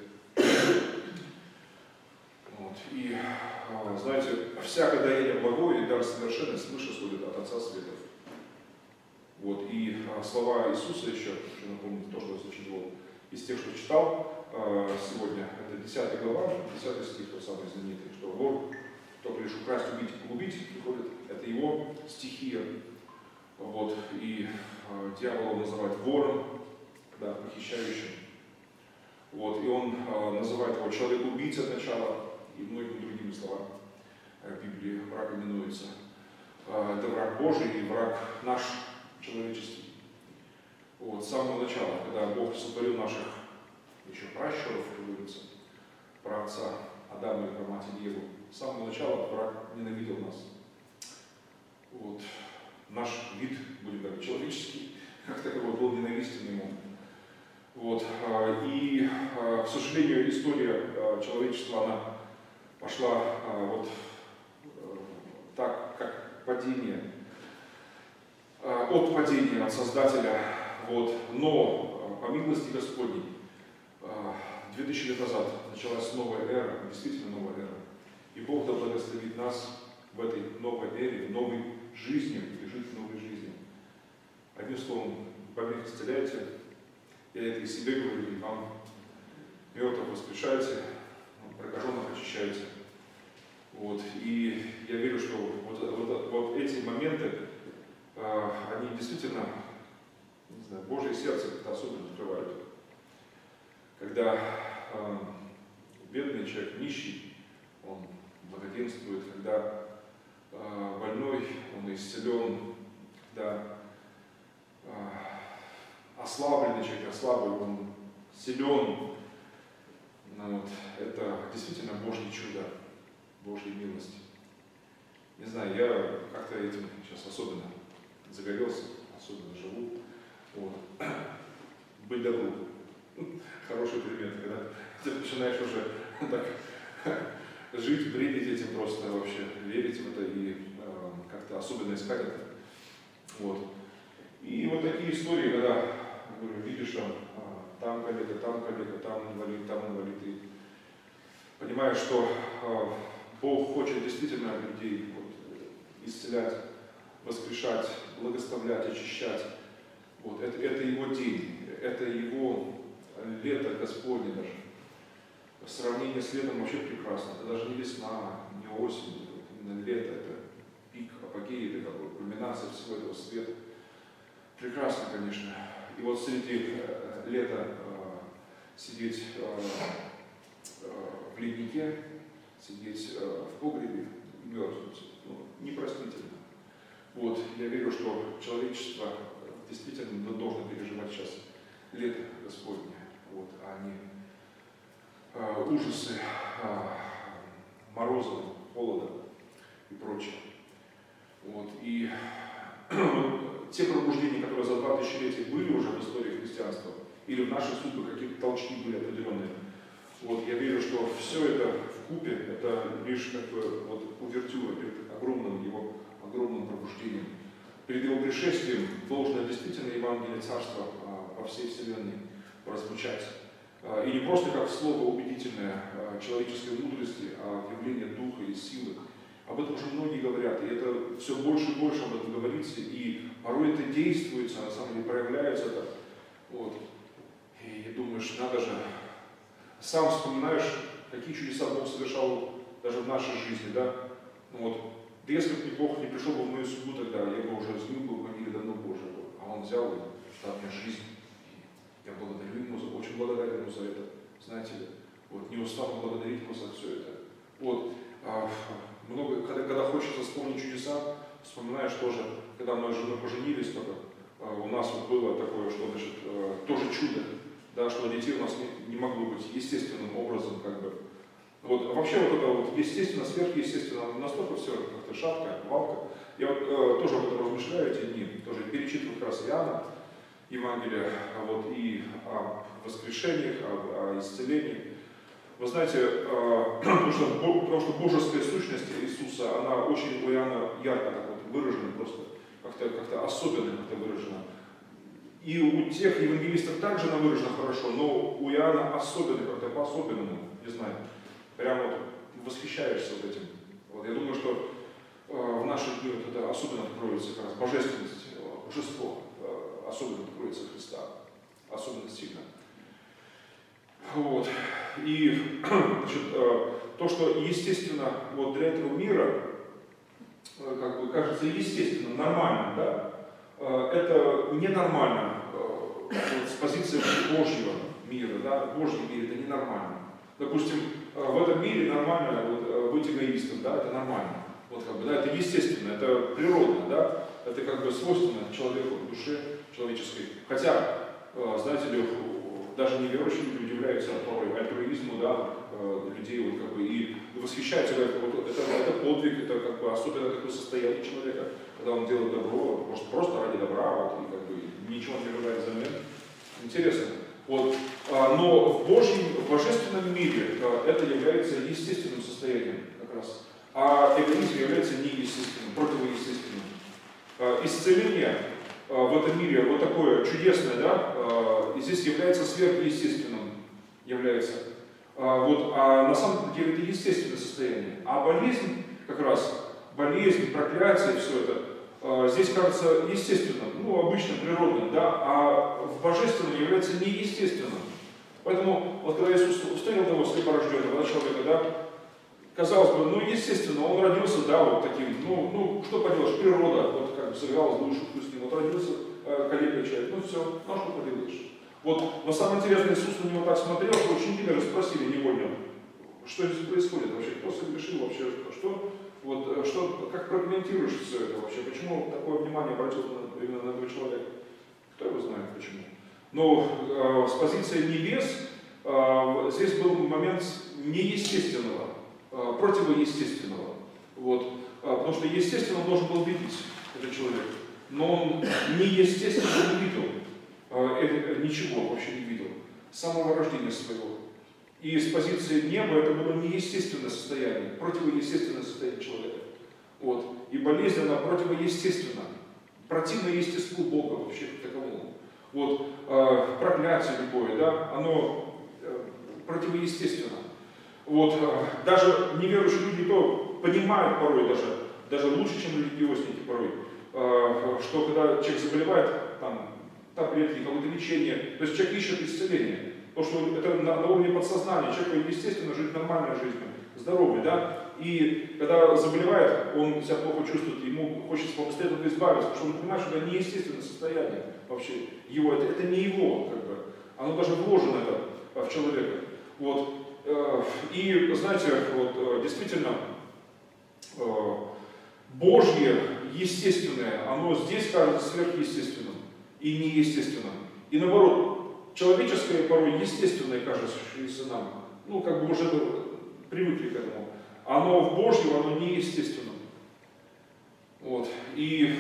Вот. И, знаете, всякое даяние благое и дар совершенный свыше сходит от Отца Светов. Вот. И слова Иисуса еще, хочу напомнить то, что я зачитывал из тех, что читал сегодня, это десятая глава, десятый стих, тот самый знаменитый, что вор, только лишь украсть, убить и погубить приходит, это его стихия. Вот. И э, дьявол он называет вором, да, похищающим. Вот. И он э, называет его человек-убийца от начала и многими другими словами. В Библии враг именуется. Э, это враг Божий и враг наш, человеческий. Вот. С самого начала, когда Бог сотворил наших еще пращуров, как говорится, праотца Адама и праматерь Еву, с самого начала враг ненавидел нас. Вот. Наш вид, будем говорить, человеческий, как таковой, был ненавистен ему. Вот. И, к сожалению, история человечества, она пошла вот так, как падение, от падения, от Создателя. Вот. Но, по милости Господней, две тысячи лет назад началась новая эра, действительно новая эра. И Бог да благословит нас в этой новой эре, новой жизни, и жить в новой жизни. Одним словом, больных исцеляйте, я это и себе говорю, и вам. Мертвых воскрешайте, прокаженных очищайте. Вот. И я верю, что вот, вот, вот эти моменты, э, они действительно, не знаю, Божье сердце как-то особенно открывают. Когда э, бедный человек, нищий, он благоденствует, когда э, больной, он исцелен, когда э, ослабленный человек, ослабый, он силен. Ну, вот, это действительно Божье чудо, Божья милость. Не знаю, я как-то этим сейчас особенно загорелся, особенно живу. Вот. Быть добру. Хороший пример, когда ты начинаешь уже так жить, бредить этим просто вообще, верить в это и э, как-то особенно искать это. Вот. И вот такие истории, когда говорю, видишь, там, э, там коллега, там коллега, там инвалид, там инвалид, и понимаешь, что э, Бог хочет действительно людей вот, исцелять, воскрешать, благословлять, очищать. Вот. Это, это его день, это его лето Господне даже. Сравнение с летом вообще прекрасно. Это даже не весна, не осень, именно лето, это пик, апогей, это как бы кульминация всего этого света. Прекрасно, конечно. И вот среди э, лета э, сидеть э, э, в леднике, сидеть э, в погребе и мерзнуть, ну, непростительно. Вот, я верю, что человечество действительно должно переживать сейчас лето Господне, вот, а не э, ужасы э, мороза, холода и прочее. Вот, и те пробуждения, которые за два тысячелетия были уже в истории христианства, или в нашей судьбе какие-то толчки были определенные, вот, я верю, что все это вкупе, это лишь как бы вот увертюра перед огромным его, огромным пробуждением. Перед его пришествием должно действительно Евангелие Царства а, по всей вселенной прозвучать. А, и не просто как слово убедительное а, человеческой мудрости, а явление духа и силы. Об этом уже многие говорят, и это все больше и больше об этом говорится, и порой это действуется, на самом деле проявляется это. Вот. И думаешь, надо же, сам вспоминаешь, какие чудеса Бог совершал даже в нашей жизни, да? Ну, вот. Да если бы Бог не пришел бы в мою судьбу тогда, я бы уже сгнил бы в могиле давно Божьего. А Он взял и дал мне жизнь. И я благодарю Ему, очень благодарен Ему за это. Знаете ли, Вот, не устану благодарить Вас за все это. Вот, а, много, когда, когда хочется вспомнить чудеса, вспоминаешь тоже, когда мы с женой поженились, только, а, у нас вот было такое, что, значит, а, тоже чудо, да, что детей у нас не, не могло быть естественным образом, как бы. Вот, вообще вот это вот естественно, сверхъестественно, настолько все как-то шатко, валко. Я вот э, тоже об этом размышляю эти дни, тоже перечитываю как раз Иоанна, Евангелие, вот, и о воскрешениях, о, о исцелении. Вы знаете, э, потому, что, потому что божеская сущность Иисуса, она очень у Иоанна ярко так вот выражена, просто как-то как особенно как-то выражена. И у тех евангелистов также она выражена хорошо, но у Иоанна особенно, как-то по-особенному, не знаю. Прямо вот восхищаешься вот этим. Вот, я думаю, что э, в наши дни вот это особенно откроется как раз божественность, э, божество, э, особенно откроется Христа, особенно сильно. Вот. И значит, э, то, что естественно вот для этого мира, э, как бы кажется естественно, нормально, да, э, это ненормально э, вот, с позиции Божьего мира, да, Божий мир это ненормально. Допустим, в этом мире нормально вот, быть эгоистом, да, это нормально. Вот, как бы, да, это естественно, это природно, да, это как бы свойственно человеку, душе человеческой. Хотя, знаете ли, даже неверующие люди удивляются порой альтруизму, да, людей, вот, как бы, и восхищаются, говорят, вот, это, это подвиг, это как бы особенно такое состояние человека, когда он делает добро, может просто ради добра, вот, и как бы ничего не ожидает взамен. Интересно. Вот. Но в Божьем, в божественном мире это является естественным состоянием как раз, а эгоизм является неестественным, противоестественным. Исцеление в этом мире вот такое чудесное, да, здесь является сверхъестественным, является. Вот, а на самом деле это естественное состояние. А болезнь, как раз, болезнь, проклятие, все это, здесь кажется естественным, ну, обычным, природным, да, а в божественном является неестественным. Поэтому, вот когда Иисус встретил того слепорожденного человека, да, казалось бы, ну, естественно, он родился, да, вот таким, ну, ну что поделаешь, природа, вот как бы сыграла злую шутку с ним, вот родился э, калекой человек, ну все, ну что поделаешь. Вот, но самое интересное, Иисус на него так смотрел, что ученики даже спросили невольно, что здесь происходит вообще, кто совершил вообще, что, вот, что, как прокомментируешь все это вообще, почему такое внимание обратил именно на этого человека, кто его знает почему. Но э, с позиции небес э, здесь был момент неестественного, э, противоестественного, вот, э, потому что естественно он должен был видеть этот человек, но он неестественно не видел, э, ничего вообще не видел, с самого рождения своего. И с позиции неба это было неестественное состояние, противоестественное состояние человека. Вот. И болезнь, она противоестественна, противно естеству Бога вообще как таковому. Вот. Э, проклятие любое, да, оно э, противоестественно. Вот. Э, даже неверующие люди то понимают порой, даже, даже лучше, чем религиозники порой, э, что когда человек заболевает, там, таблетки, какое-то лечение, то есть человек ищет исцеление. Потому что это на, на уровне подсознания, человек, естественно, жить нормальной жизнью, здоровый, да, и когда заболевает, он себя плохо чувствует, ему хочется побыстрее от этого избавиться, потому что он понимает, что это неестественное состояние вообще его, это, это не его, как бы, оно даже вложено это в человека, вот, и, знаете, вот, действительно, Божье, естественное, оно здесь кажется сверхъестественным и неестественным, и наоборот, человеческое, порой естественное, кажется нам, ну, как бы уже привыкли к этому. Оно в Божьем, оно неестественно. Вот. И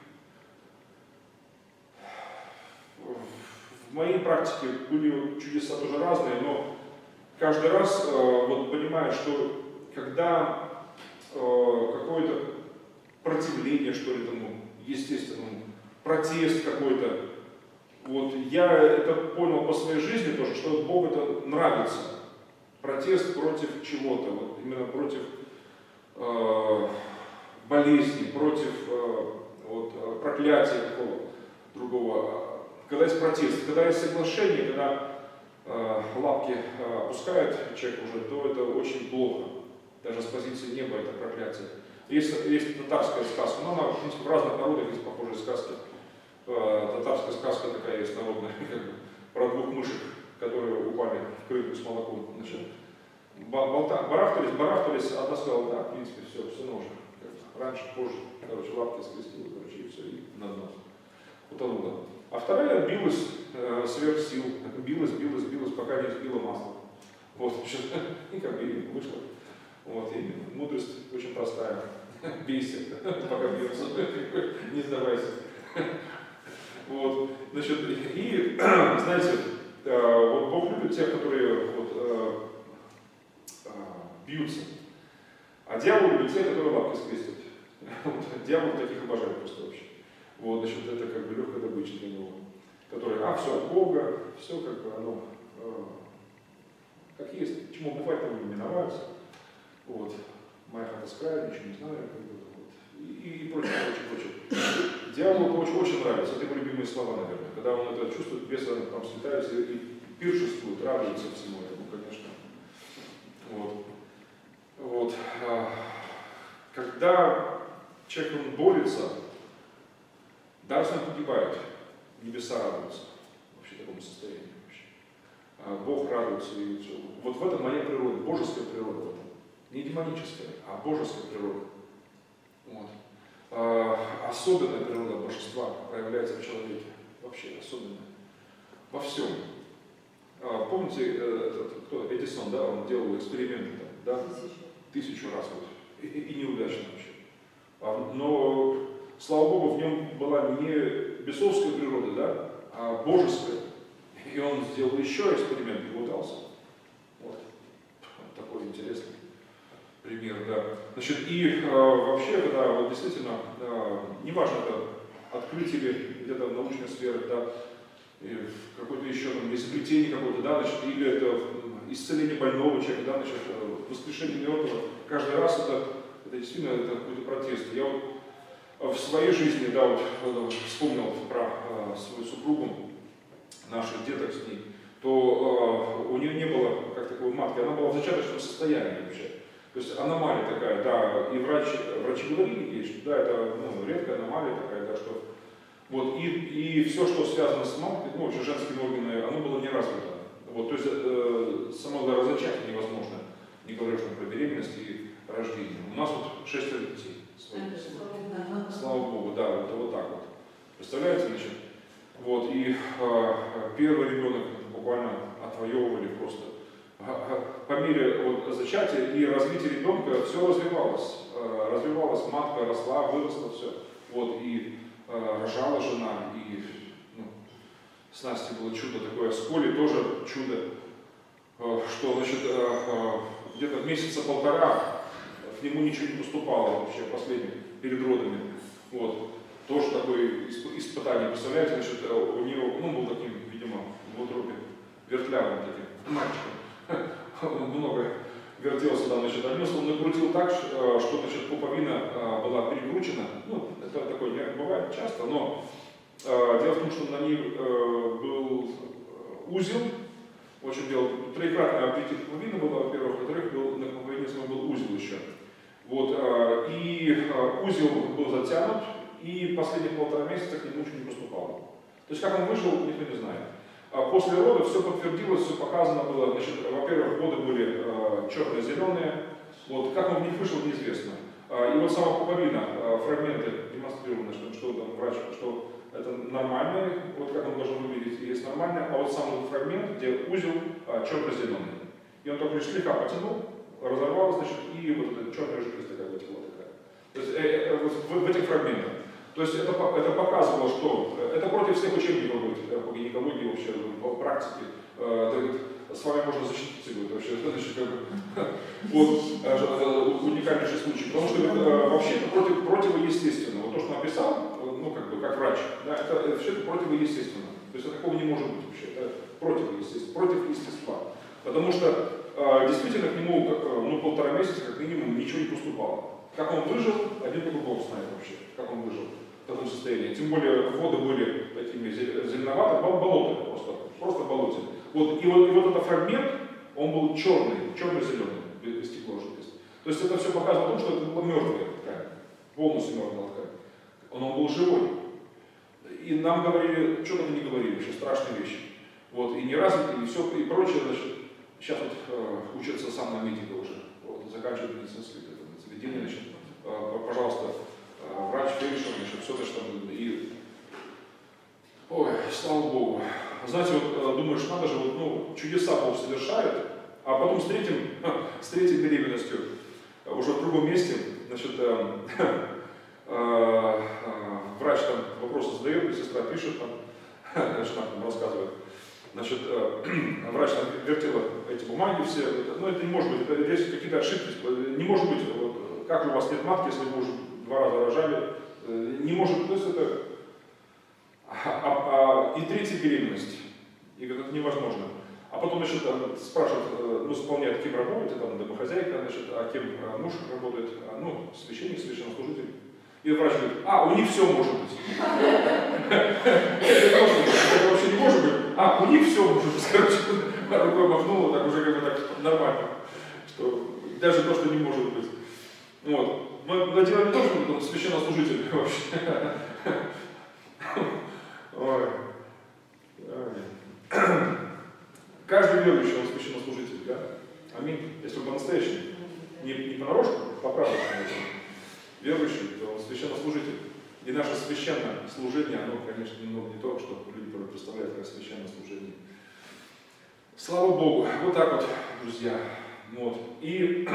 в моей практике были чудеса тоже разные, но каждый раз э, вот понимаю, что когда э, какое-то противление, что ли, тому естественному, протест какой-то, вот, я это понял по своей жизни тоже, что Богу это нравится. Протест против чего-то, вот, именно против э, болезни, против э, вот, проклятия какого другого. Когда есть протест, когда есть соглашение, когда э, лапки э, опускает человек уже, то это очень плохо. Даже с позиции неба это проклятие. Есть, есть татарская сказка, но она, в принципе, в разных народах есть похожие сказки. Татарская сказка такая есть народная, как бы, про двух мышек, которые упали в крынку с молоком, значит, болта, барахтались, барахтались, одна сказала, да, в принципе, все, все нужно. Раньше, позже, короче, лапки скрестила, короче, и все, и на дно утонула. А вторая билась э, сверх сил, билась, билась, билась, пока не сбила масло. Вот, и как бы вышло. Вот, и мудрость очень простая. Бейся, пока бьется, не сдавайся. Вот, значит, и, знаете, э, вот Бог любит тех, которые вот, э, э, бьются. А дьявол любит тех, которые лапки скрестят. Дьявол таких обожает просто вообще. Вот, значит, это как бы легкая добыча для него. Который, а, все от Бога, все как бы оно, э, как есть, чему бывает, тому не миноваться. Вот, моя хата с краю, ничего не знаю, как бы, вот. И, и прочее, прочее, прочее. Дьяволу это очень, очень нравится, это его любимые слова, наверное. Когда он это чувствует, бесы там слетаются и пиршествует, радуется всему этому, конечно. Вот. Вот. Когда человек он борется, даже если он погибает, небеса радуются вообще такому состоянию. Вообще. Бог радуется. И вот в этом моя природа, божеская природа в этом. Не демоническая, а божеская природа. Вот. Особенная природа божества проявляется в человеке. Вообще особенная. Во всем. Помните, кто Эдисон, да, он делал эксперименты, да? Тысячу раз вот. И, и неудачно вообще. Но, слава Богу, в нем была не бесовская природа, да, а божеская. И он сделал еще эксперимент и удался. Вот. Такой интересный пример, да. Значит, и э, вообще, когда вот действительно, э, неважно, это открытие где-то в научной сфере, да, какое-то еще там изобретение какое-то, да, значит, или это исцеление больного человека, да, значит, воскрешение мертвого. Каждый раз это, это действительно это какой-то протест. Я вот в своей жизни, да, вот вспомнил про э, свою супругу, наших деток с ней, то э, у нее не было как таковой матки, она была в зачаточном состоянии вообще. То есть аномалия такая, да, и врач, врачи говорили ей, что да, это ну, редкая аномалия такая, да, что вот, и, и все, что связано с маткой, ну, вообще женскими органами, оно было не развито. Вот, то есть э, само зачатие невозможно, не говоря уже про беременность и рождение. У нас вот шестеро детей. Слава Богу, да, это вот так вот. Представляете, значит? Вот, и э, первый ребенок буквально отвоевывали просто. По мере вот, зачатия и развития ребенка все развивалось. Э, развивалась матка, росла, выросла, все. Вот, и э, рожала жена, и ну, с Настей было чудо такое, с Колей тоже чудо, э, что, значит, э, э, где-то месяца полтора к нему ничего не поступало вообще последним, перед родами. Вот. Тоже такое испытание, представляете, значит, у нее, ну, был таким, видимо, в утробе вертлявым таким мальчиком. Он много вертелся, да, значит, а он накрутил так, что, значит, пуповина была перекручена. Ну, это такое не бывает часто, но э, дело в том, что на ней э, был узел, очень дело, троекратное облитие пуповины было, во-первых, во-вторых, был, на пуповине был узел еще. Вот, э, и э, узел был затянут, и последние полтора месяца к нему ничего не поступало. То есть, как он вышел, никто не знает. А после родов все подтвердилось, все показано было. Значит, во-первых, воды были э, черно-зеленые. Вот, как он в них вышел, неизвестно. А, и вот сама пуповина, э, фрагменты демонстрированы, что, что там врач, что это нормальный, вот как он должен выглядеть, есть нормальный, а вот сам этот фрагмент, где узел э, черно-зеленый. И он только лишь слегка потянул, разорвалось, значит, и вот эта черная жидкость такая вот такая. То есть э, э, вот в, в этих фрагментах. То есть это, это показывало, что это против всех учебников будет, по гинекологии вообще, по практике. Это, с вами можно защититься, говорит, вообще, значит, как бы, вот, уникальнейший случай. Потому что это, вообще это против, противоестественно. Вот то, что написал, ну, как бы, как врач, да, это, это все это противоестественно. То есть такого не может быть вообще. Это противоестественно, против естества. Потому что действительно к нему как, ну, полтора месяца, как минимум, ничего не поступало. Как он выжил, один только Бог знает вообще, как он выжил в таком состоянии. Тем более воды были такими зеленоватыми, болотами просто, просто болотами. Вот, и, вот, и вот этот фрагмент, он был черный, черно-зеленый, без стекла жидкости. То есть это все показывало о том, что это была мертвая ткань, полностью мертвая ткань. Он, он был живой. И нам говорили, что-то не говорили, вообще страшные вещи. вот, и не развиты, и все, и прочее, значит, сейчас вот э, учатся сам на медика уже, вот, заканчивают медицинское заведение, значит, э, пожалуйста, э, врач, фельдшер, значит, все это, что и, ой, слава Богу. Знаете, вот э, думаешь, надо же, вот, ну, чудеса Бог совершает, а потом с третьим, с третьей беременностью, уже в другом месте, значит, э, э, э, врач там вопросы задает, и сестра пишет, там, значит, нам рассказывает. Значит, э, врач там вертела эти бумаги все, ну это не может быть, это здесь какие-то ошибки, не может быть, вот, как же у вас нет матки, если вы уже два раза рожали, э, не может быть, то есть это, а, а, а, и третья беременность, и говорит, это невозможно. А потом, значит, спрашивают, ну, исполняет, кем работаете, там, домохозяйка, значит, а кем муж работает, а, ну, священник, священнослужитель. И врач говорит, а, у них все может быть. Это вообще не может быть. А, у них все может быть. Короче, рукой махнула, так уже как бы так нормально. Что даже то, что не может быть. Вот. Мы делаем то, что он священнослужитель вообще. Ой. Каждый верующий, он священнослужитель, да? Аминь. Если он по-настоящему. Не, не понарошку, по правде, конечно. Верующий, то он священнослужитель. И наше священное служение, оно, конечно, немного не то, что люди представляют как священное служение. Слава Богу. Вот так вот, друзья. Вот. И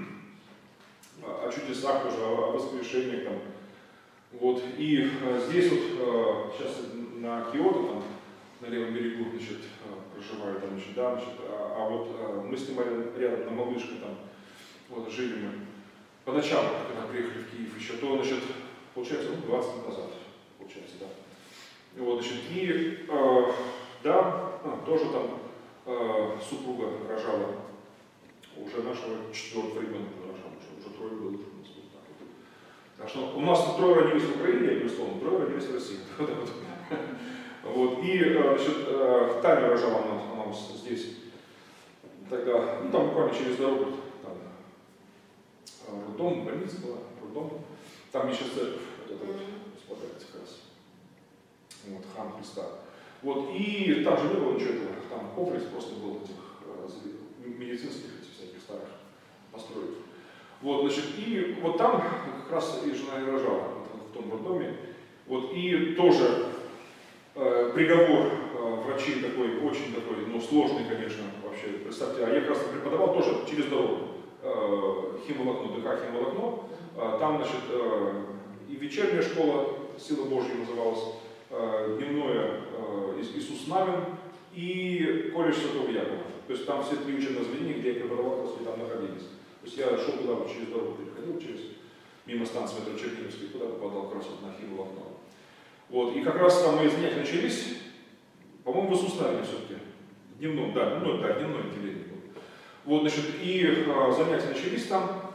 о чудесах тоже, о воскрешении там. Вот. И здесь вот, сейчас на Киото, там, на левом берегу, значит, проживаю там, значит, да, значит, а, а вот мы снимали рядом на Малышке, там, вот, жили мы. Поначалу, когда приехали в Киев еще, то, значит, получается, ну, двадцать лет назад, получается, да. И вот, значит, и, э, да, а, тоже там э, супруга рожала, уже нашего четвертого ребенка рожала, уже, уже трое было. Так что у нас трое родились в Украине, я безусловно, трое родились в России. Вот, и, значит, Таня рожала она, она у нас здесь, тогда, ну, там буквально через дорогу, там, роддом, больница была, роддом, там еще церковь, вот это вот, располагается как раз, вот, храм Христа. Вот, и там же не было ничего этого, там комплекс просто был этих медицинских, этих всяких старых построек. Вот, значит, и вот там как раз и жена и рожала, в том роддоме, вот, и тоже э, приговор э, врачей такой, очень такой, ну, сложный, конечно, вообще, представьте, а я как раз преподавал тоже через дорогу, э, химволокно, ДК химволокно, э, там, значит, э, и вечерняя школа Сила Божья называлась, э, дневное э, Иисус Навин и колледж Святого Якова, то есть там все три учебных заведения, где я преподавал, как раз там находились. То есть я шел туда вот через дорогу, переходил через, мимо станции метро Черниговской, туда попадал как раз вот на химволокно. Вот, и как раз там мои занятия начались, по-моему, в Иисус Навине все-таки, дневном, да, ну да, дневное отделение было. Вот, значит, и а, занятия начались там,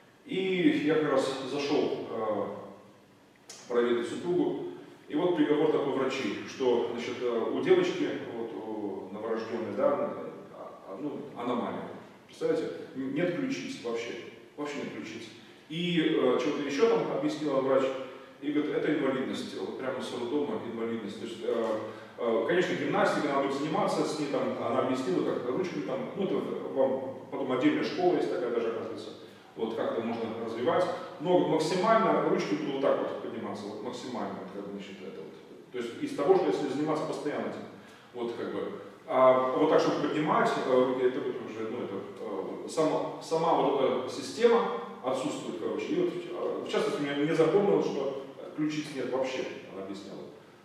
и я как раз зашел а, проведать супругу, и вот приговор такой врачей, что, значит, у девочки, вот, у новорожденной, да, ну, аномалия. Представляете, нет ключиц вообще, вообще нет ключиц. И э, что-то еще там объяснила врач, и говорит, это инвалидность, вот прямо с роддома инвалидность. То есть, э, э, конечно, гимнастикой надо будет заниматься, с ней там, она объяснила, как ручками там, ну это вам потом отдельная школа есть такая даже, оказывается, вот как это можно развивать. Но максимально ручки будут вот так вот подниматься, вот максимально, как бы, значит, это вот. То есть из того, что если заниматься постоянно этим, вот как бы. А вот так, чтобы поднимать, это уже, ну, это, сама, сама вот эта система отсутствует, короче. И вот, в частности, мне не запомнилось, что ключиц нет вообще, она объясняла.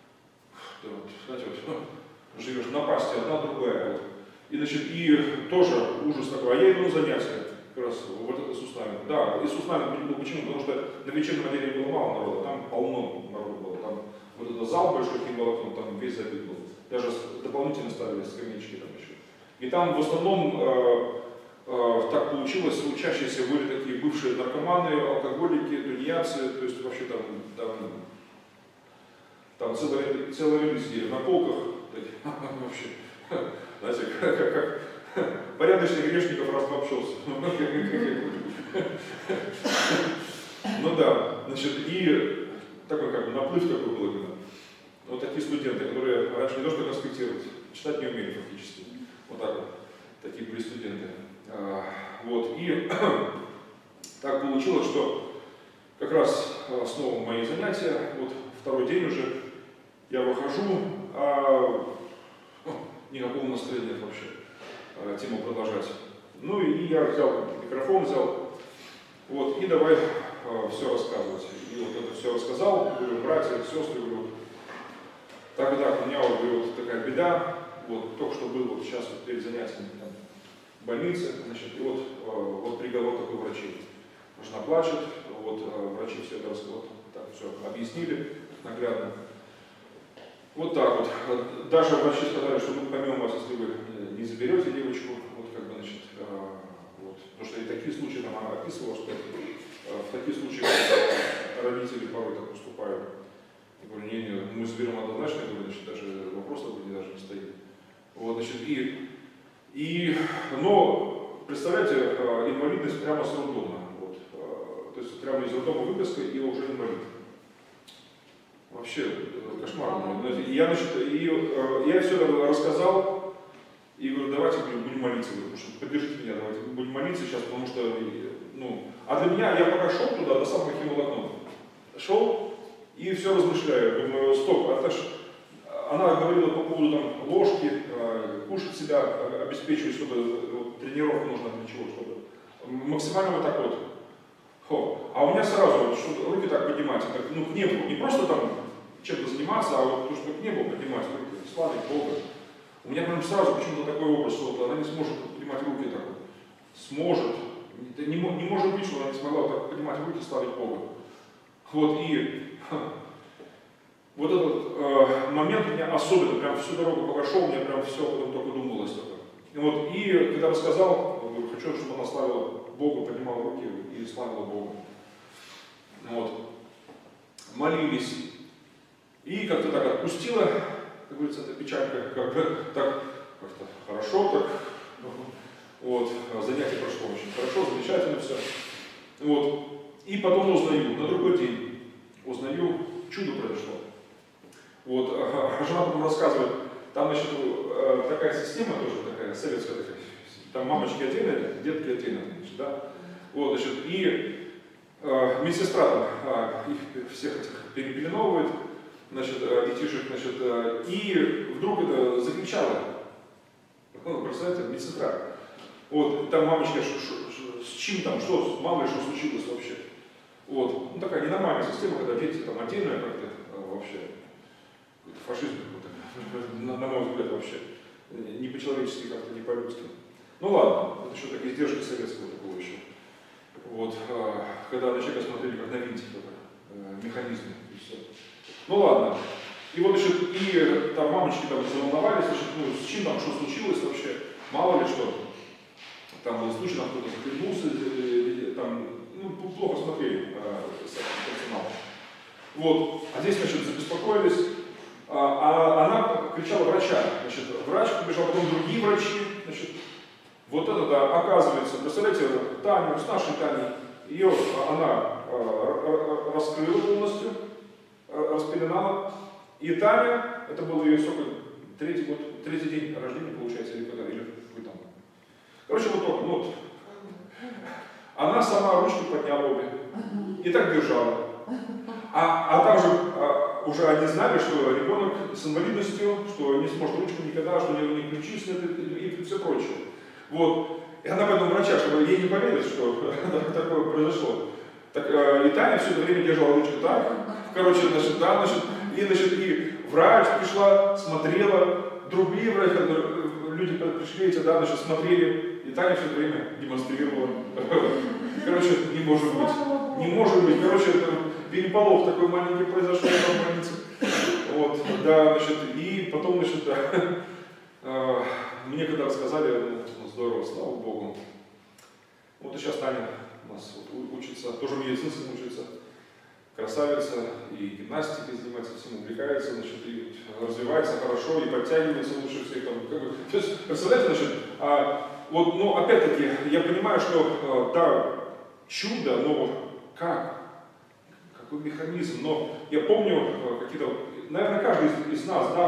Ты вот, знаете, вот, живешь на пасте, одна, другая. Вот. И, значит, и тоже ужас такой, а я иду на занятия, как раз вот это Иисус Навин. Да, Иисус Навин был почему? Потому что на вечернем отделении было мало народа, там полно народу было. Там вот этот зал большой химволокно, там весь забит был. Даже дополнительно ставили скамеечки там еще. И там в основном э, э, так получилось, учащиеся были такие бывшие наркоманы, алкоголики, тунеядцы, то есть вообще там, там, там целые, целые люди сидели на полках, вообще, знаете, как, как, как порядочных грешников растолчился. Ну да, значит, и такой как бы наплыв такой был именно. Вот такие студенты, которые раньше не то что конспектировать, читать не умели фактически. Вот так вот, такие были студенты. Вот, и так получилось, что как раз снова мои занятия, вот второй день уже, я выхожу, а ну, никакого настроения нет вообще а, тему продолжать. Ну и я взял микрофон, взял, вот, и давай а, все рассказывать. И вот это все рассказал, говорю, братья, сестры, говорю, так и так, у меня вот, говорю, вот такая беда, вот только что был вот сейчас вот перед занятиями там, в больнице, значит, и вот, а, вот приговор такой врачей. Жена плачет, вот а, врачи все это вот, так все объяснили наглядно. Вот так вот. Даже врачи сказали, что мы поймем вас, если вы не заберете девочку, вот как бы, значит, а, вот. Потому что и такие случаи там она описывала, что а, в таких случаях родители порой так поступают. Я говорю, не, не, мы заберем однозначно, я говорю, значит, даже вопрос такой даже не стоит. Вот, значит, и, и, но, представляете, инвалидность прямо с роддома. Вот, то есть прямо из роддома выписка и уже инвалид. Вообще кошмар. Я, значит, и, я все это рассказал и говорю, давайте будем молиться, потому что поддержите меня, давайте будем молиться сейчас, потому что, ну, а для меня, я пока шел туда, до самого химолокна, шел и все размышляю, думаю, стоп, это ж, она говорила по поводу там, ложки, кушать себя, обеспечивать что-то, вот, тренировку нужно для чего, что-то, максимально вот так вот. Хо. А у меня сразу вот, что, руки так поднимать, так, ну, к небу, не просто там чем-то заниматься, а вот то, что к небу поднимать руки, славить Бога. У меня прям сразу почему-то такой образ, что вот она не сможет поднимать руки так вот. Сможет. Не, не, не может быть, что она не смогла так поднимать руки, славить Бога. Вот и вот этот э, момент меня особенно, прям всю дорогу пока шел, мне прям все потом только думалось. Только. И, вот, и когда рассказал, говорю, хочу, чтобы она славила Бога, поднимала руки и славила Бога. Вот. Молились. И как-то так отпустила, как говорится, эта печалька, как бы так как-то хорошо, так. Вот. Занятие прошло очень хорошо, замечательно все. Вот. И потом узнаю, на другой день узнаю, чудо произошло. Вот. А жена потом рассказывает, там, значит, такая система тоже такая, советская такая. Там мамочки отдельно, детки отдельно, значит, да. Вот, значит, и э, медсестра там э, их всех этих перепеленовывает, значит, э, детишек, значит, э, и вдруг это закричала. Ну, представляете, медсестра. Вот, там мамочка, ш, ш, ш, с чем там, что, мало ли что случилось вообще. Вот, ну такая ненормальная система, когда дети там отдельно как-то э, вообще, фашизм какой-то, на, на мой взгляд, вообще, не по-человечески как-то, не по-людски. Ну ладно, это еще такие издержки советского такого еще. Вот, когда на человека смотрели как на винтик, механизм и все. Ну ладно. И вот еще, и там мамочки там заволновались, значит, ну, с чем там, что случилось вообще, мало ли что. Там был случай, там кто-то захлебнулся, там, ну, плохо смотрели персонал. Вот, а здесь, значит, забеспокоились, а, а она кричала врача, значит, врач побежал, потом другие врачи, значит, вот это, да, оказывается, представляете, Таню, с нашей Таней, ее она э, раскрыла полностью, э, распеленала, и Таня, это был ее сколько, третий год, третий день рождения, получается, или когда, или вы там. Короче, вот только, ну, вот, она сама ручку подняла обе, и так держала. А, а там же а, уже они знали, что ребенок с инвалидностью, что не сможет ручку никогда, что у него не ключи снят и, и все прочее. Вот. И она поэтому врача, чтобы ей не поверить, что такое произошло. Так, э, и Таня все это время держала ручку так. Короче, значит, да, значит, и, значит, и врач пришла, смотрела, другие врачи, люди пришли, эти, да, значит, смотрели, и Таня все это время демонстрировала. Короче, не может быть. Не может быть. Короче, это переполох такой маленький произошел в больнице. Вот, да, значит, и потом, значит, да, мне когда рассказали, ну, здорово, слава Богу. Вот и сейчас Таня у нас вот учится, тоже медицинскому учится, красавица, и гимнастикой занимается, всем увлекается, значит, и развивается хорошо, и подтягивается лучше всех. Там, как бы, то есть, представляете, значит, а, вот, ну, опять-таки, я понимаю, что, да, чудо, но как? Какой механизм? Но я помню какие-то, наверное, каждый из, из нас, да,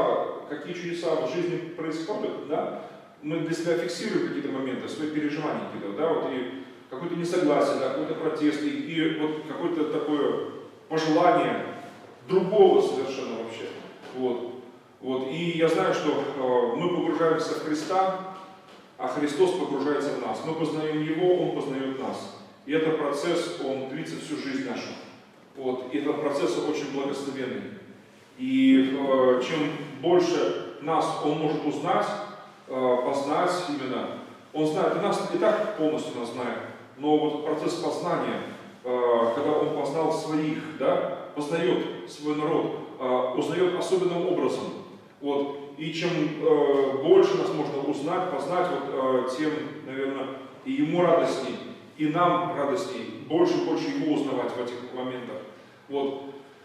какие чудеса в жизни происходят, да, мы для себя фиксируем какие-то моменты, свои переживания какие-то, да, вот и какое-то несогласие, да, какой-то протест, и, и вот какое-то такое пожелание другого совершенно вообще. Вот. Вот. И я знаю, что э, мы погружаемся в Христа, а Христос погружается в нас. Мы познаем Его, Он познает нас. И этот процесс, он длится всю жизнь нашу. Вот. И этот процесс очень благословенный. И э, чем больше нас Он может узнать, э, познать именно, Он знает, и нас и так полностью нас знает, но вот процесс познания, э, когда Он познал своих, да, познает свой народ, э, узнает особенным образом. Вот. И чем э, больше нас можно узнать, познать, вот, э, тем, наверное, и Ему радостней, и нам радостней, больше и больше Его узнавать в этих моментах. Вот.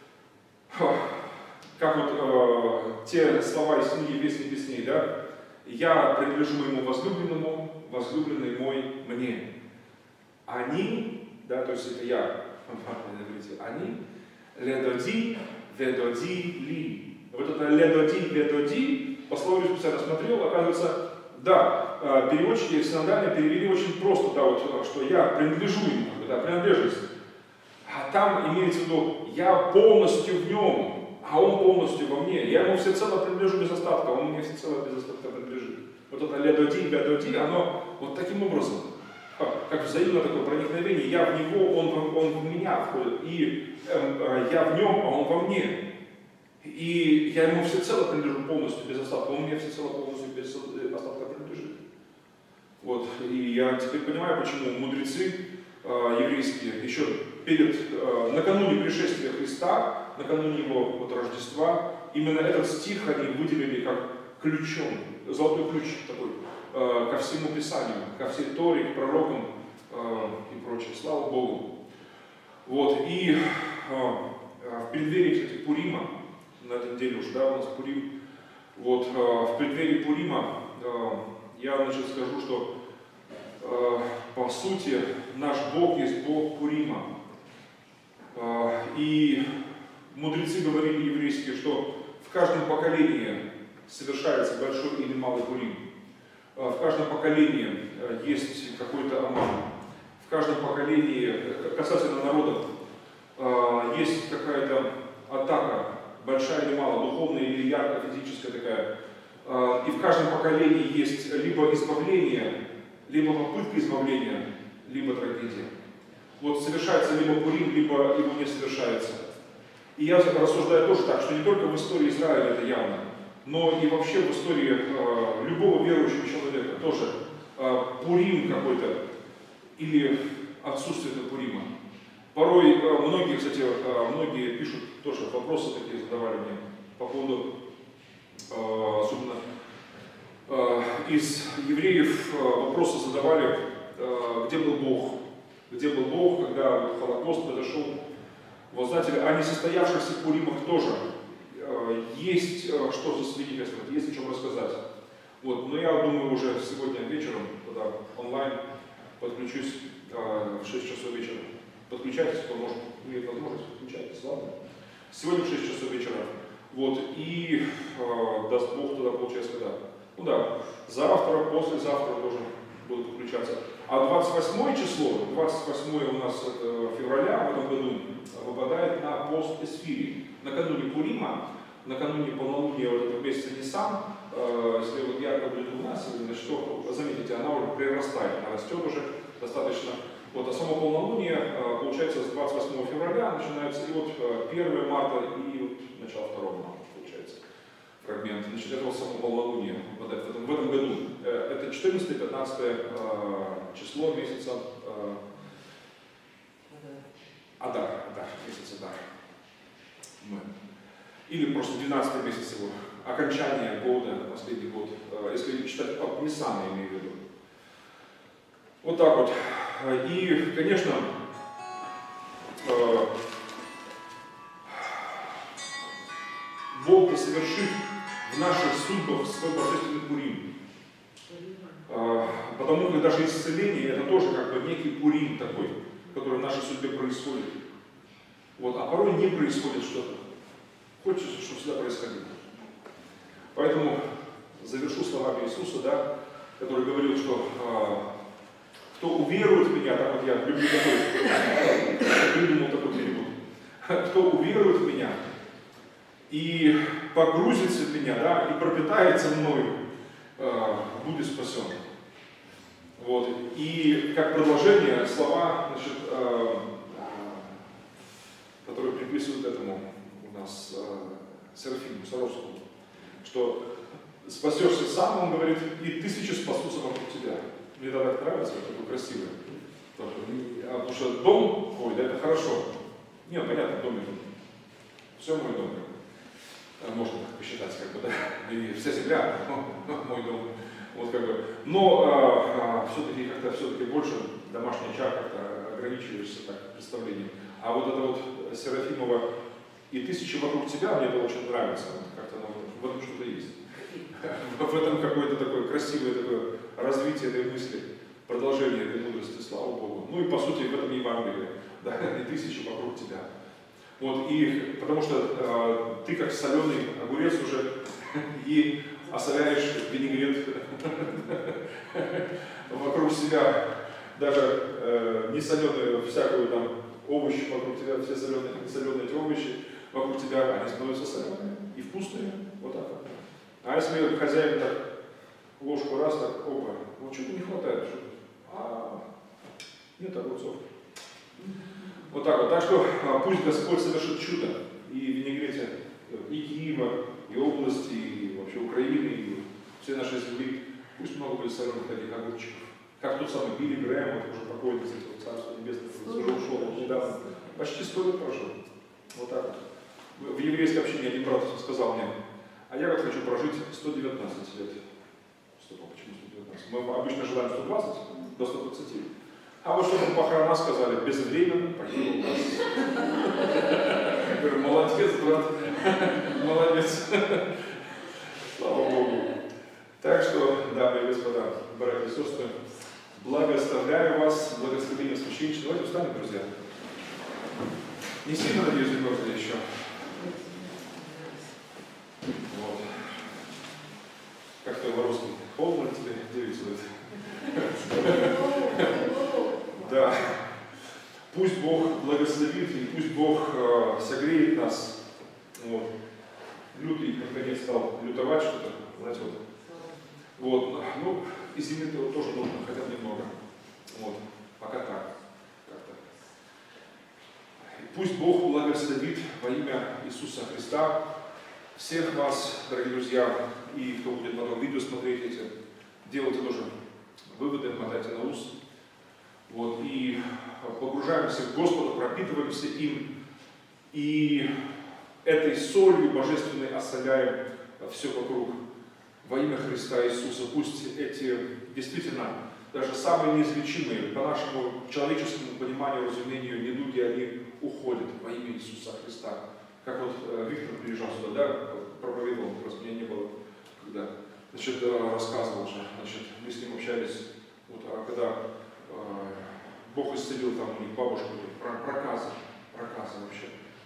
Как вот э, те слова из книги «Песни песней», да? «Я принадлежу моему возлюбленному, возлюбленный мой мне». Они, да, то есть это я, они, «ледоди, ведоди ли». Вот это «ледоди, ведоди», по слову я специально смотрел, оказывается, да, переводчики синодально перевели очень просто, да, вот, что я принадлежу ему, да, принадлежность. А там имеется в виду, я полностью в нем, а он полностью во мне. Я ему всецело принадлежу без остатка, он мне всецело без остатка принадлежит. Вот это «ледоди, ведоди», оно вот таким образом, как взаимное такое проникновение, я в него, он, он в меня входит, и э, я в нем, а он во мне. И я ему всецело принадлежу полностью, без остатка, он мне всецело полностью без остатка принадлежит. Вот. И я теперь понимаю, почему мудрецы э, еврейские еще перед, э, накануне пришествия Христа, накануне его вот, Рождества, именно этот стих они выделили как ключом, золотой ключ такой, э, ко всему Писанию, ко всей Торе, к пророкам э, и прочее. Слава Богу. Вот. И э, в преддверии, кстати, Пурима, на этой неделе уже, да, у нас Пурим. Вот, э, в преддверии Пурима э, я, значит, скажу, что э, по сути наш Бог есть Бог Пурима. Э, и мудрецы говорили еврейские, что в каждом поколении совершается большой или малый Пурим. Э, в каждом поколении э, есть какой-то аман. В каждом поколении, касательно народов, э, есть какая-то атака, большая или малая, духовная или яркая, физическая такая. И в каждом поколении есть либо избавление, либо попытка избавления, либо трагедия. Вот совершается либо Пурим, либо его не совершается. И я рассуждаю тоже так, что не только в истории Израиля это явно, но и вообще в истории э, любого верующего человека тоже э, Пурим какой-то или отсутствие этого Пурима. Порой э, многие, кстати, э, многие пишут тоже вопросы такие задавали мне по поводу, э, особенно э, из евреев э, вопросы задавали, э, где был Бог, где был Бог, когда Холокост произошел. Вот знаете, о несостоявшихся Пуримах тоже э, есть э, что засвидетельствовать, есть о чем рассказать. Вот, но я думаю, уже сегодня вечером, когда онлайн подключусь э, в шесть часов вечера. Подключайтесь, кто может, имеет возможность, подключайтесь, ладно? Сегодня в шесть часов вечера. Вот, и э, даст Бог туда, получается, когда? Ну да, завтра, послезавтра тоже буду подключаться. А двадцать восьмое число, двадцать восьмое у нас это, февраля в этом году, выпадает на пост Эсфири. Накануне Пурима, накануне полнолуния вот этого месяца Нисан, э, если вот ярко будет у нас, значит, что, заметите, она уже прирастает, она растет уже достаточно. Вот, а само полнолуние, получается, с двадцать восьмого февраля начинается, и вот первое марта, и вот начало второго марта, получается, фрагмент. Значит, это вот само полнолуние в этом, в этом году. Это четырнадцатое-пятнадцатое число месяца Адар, Адар, месяц Адар. Или просто двенадцатый месяц его, окончание года, последний год, если читать от Ниссана, я имею в виду. Вот так вот. И, конечно, Бог совершит в наших судьбах свой божественный Пурим. Потому что даже исцеление это тоже как бы некий Пурим такой, который в нашей судьбе происходит. Вот. А порой не происходит что-то. Хочется, чтобы всегда происходило. Поэтому завершу словами Иисуса, да, который говорил, что а, кто уверует в Меня, так вот я люблю такой, придумал такой перевод, кто уверует в Меня и погрузится в Меня, да, и пропитается Мной, а, будет спасен. Вот. И как продолжение слова, значит, а, которые приписывают этому у нас а, Серафиму Саровскому, что спасешься сам, он говорит, и тысячи спасутся вокруг тебя. Мне тогда так нравится, как такое красивое. Потому что дом твой, да, это хорошо. Нет, понятно, дом это все мой дом. Можно так посчитать, как бы, да, и вся земля мой дом. Вот как бы. Но а, а, все-таки как-то все-таки больше домашний очаг как-то ограничиваешься так представлением. А вот это вот Серафимова и тысячи вокруг тебя, мне это очень нравится. Как-то ну, в этом что-то есть. В этом какое-то такое красивое такое развитие этой мысли, продолжение этой мудрости, слава Богу. Ну и по сути в этом Евангелие, да, и тысячи вокруг тебя. Вот, и потому что э, ты как соленый огурец уже и осоляешь винегрет вокруг себя, даже э, не соленые, всякую там овощи вокруг тебя, все соленые, соленые эти овощи вокруг тебя, они становятся соленые и вкусные, вот так вот. А если хозяин так ложку раз, так, опа, вот что-то не хватает, что-то, а нет огурцов. Вот так вот. Так что пусть Господь совершит чудо и в винегрете и Киева, и области, и вообще Украины, и всей нашей земли. Пусть много будет соленых таких огурчиков. Как тот самый Билли Грэм, вот уже покойный из этого Царства Небесного, уже ушел недавно. Почти сто лет прожил. Вот так вот. В еврейской общине один брат сказал мне, а я вот хочу прожить сто девятнадцать лет. Стоп, почему сто девятнадцать? Мы обычно желаем сто двадцать до ста двадцати. А вот что-то похорона сказали, безвременно погибл нас. Я говорю, молодец, брат, молодец. Слава Богу. Так что, дамы и господа, братья и сестры, благословляю вас, благословение священничества. Давайте встанем, друзья. Не сильно, надеюсь, замерзли еще. Вот. Как-то по-русски. Холодно тебе, девица. Да. Пусть Бог благословит и пусть Бог э, согреет нас. Вот. Лютый, наконец, стал лютовать что-то. Знаете, вот. Вот. Ну, и зимы тоже нужно, хотя бы немного. Вот. Пока так. Как-то. Пусть Бог благословит во имя Иисуса Христа всех вас, дорогие друзья, и кто будет потом видео смотреть эти, делайте тоже выводы, мотайте на ус. Вот, и погружаемся в Господа, пропитываемся им, и этой солью божественной осоляем все вокруг во имя Христа Иисуса. Пусть эти действительно даже самые неизлечимые, по нашему человеческому пониманию, разумению, недуги, они уходят во имя Иисуса Христа. Как вот э, Виктор приезжал сюда, да, проповедовал, просто меня не было, когда, значит, рассказывал же, значит, мы с ним общались, вот, а когда э, Бог исцелил там у них бабушку, проказы, проказы вообще.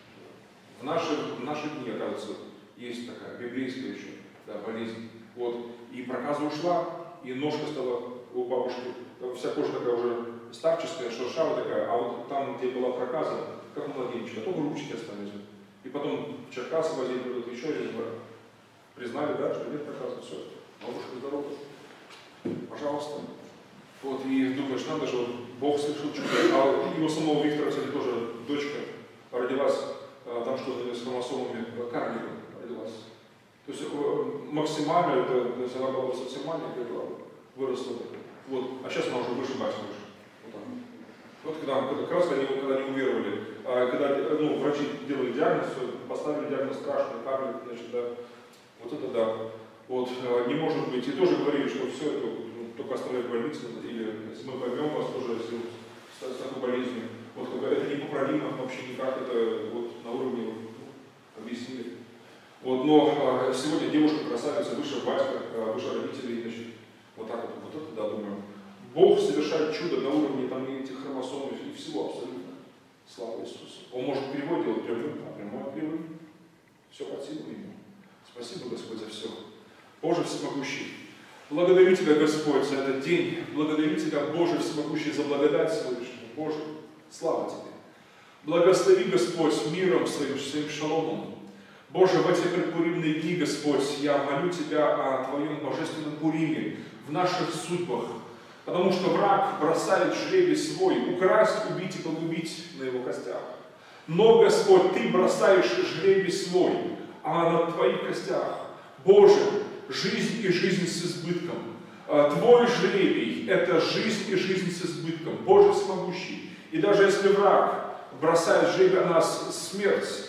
В наши, в наши дни, оказывается, есть такая библейская еще, да, болезнь. Вот, и проказа ушла, и ножка стала у бабушки, вся кожа такая уже старческая, шершавая такая, а вот там, где была проказа, как у младенчика, только ручки остались. И потом в Черкассы возили, куда-то еще один брат. Признали, да, что нет проказа, все, бабушка здорова. Пожалуйста. Вот, и думаешь, надо же, вот, Бог совершил чудо. А его самого Виктора, кстати, тоже дочка родилась, а, там что-то с хромосомами карлика родилась. То есть максимально, это, то есть она была совсем маленькая, выросла. Вот, а сейчас она уже выше батьки выше. Вот так. Вот когда, как раз они, когда не уверовали, а когда ну, врачи делали диагноз, поставили диагноз страшный, карлик, значит, да, вот это да. Вот, не может быть. И тоже говорили, что все это только оставлять в больнице, или если мы поймем вас тоже с, с такой болезнью, вот это непоправимо вообще никак, это вот на уровне ну, объяснили. Вот, но сегодня девушка красавица, выше батька, выше родителей, значит, вот так вот, вот это да, думаю. Бог совершает чудо на уровне там этих хромосом и всего абсолютно. Слава Иисусу. Он может перевод делать прямым, а прямой перевод. Все под силу ему. Спасибо, Господь, за все. Боже всемогущий, благодарю Тебя, Господь, за этот день. Благодарю Тебя, Боже всемогущий, за благодать сегодняшнюю. Боже, слава Тебе. Благослови, Господь, миром своим, своим шаломом. Боже, в эти предпуримные дни, Господь, я молю Тебя о Твоем божественном Пуриме в наших судьбах, потому что враг бросает жребий свой, украсть, убить и погубить на его костях. Но, Господь, Ты бросаешь жребий свой, а на Твоих костях, Боже, жизнь и жизнь с избытком. Твой жребий – это жизнь и жизнь с избытком, Боже всемогущий. И даже если враг бросает жребий на нас смерть,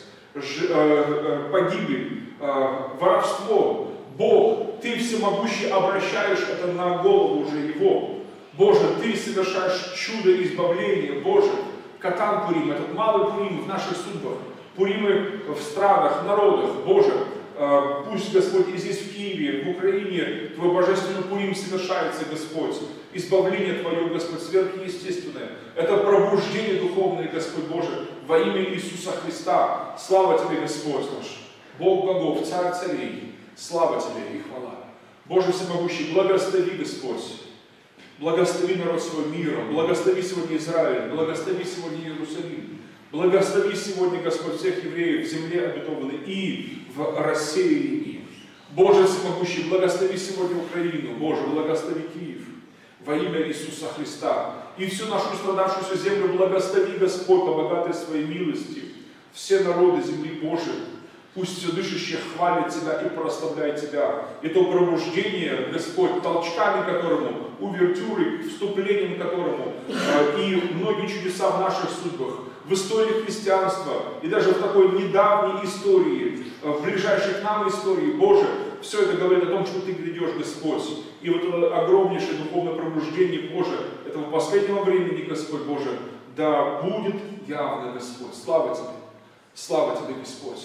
погибель, воровство, Бог, Ты всемогущий обращаешь это на голову уже Его. Боже, Ты совершаешь чудо избавления, Боже, Катан Пурим, этот малый Пурим в наших судьбах, Пуримы в странах, народах, Боже, пусть, Господь, и здесь в Киеве, в Украине, Твой божественный Пурим совершается, Господь. Избавление Твое, Господь, сверхъестественное. Это пробуждение духовное, Господь Боже, во имя Иисуса Христа. Слава Тебе, Господь наш, Бог богов, Царь царей. Слава Тебе и хвала. Боже всемогущий, благослови, Господь. Благослови народ свой миром. Благослови сегодня Израиль. Благослови сегодня Иерусалим. Благослови сегодня, Господь, всех евреев в земле обетованной и в рассеянии. Боже всемогущий, благослови сегодня Украину. Боже, благослови Киев во имя Иисуса Христа. И всю нашу страдавшуюся землю благослови, Господь, по богатой своей милости. Все народы земли Божией, пусть все дышащее хвалит Тебя и прославляет Тебя. И то пробуждение, Господь, толчками которому, увертюрой, вступлением которому, и многие чудеса в наших судьбах, в истории христианства, и даже в такой недавней истории, в ближайшей к нам истории, Боже, все это говорит о том, что Ты грядешь, Господь. И вот это огромнейшее духовное пробуждение, Боже, этого последнего времени, Господь Боже, да будет явно, Господь. Слава Тебе, слава Тебе, Господь.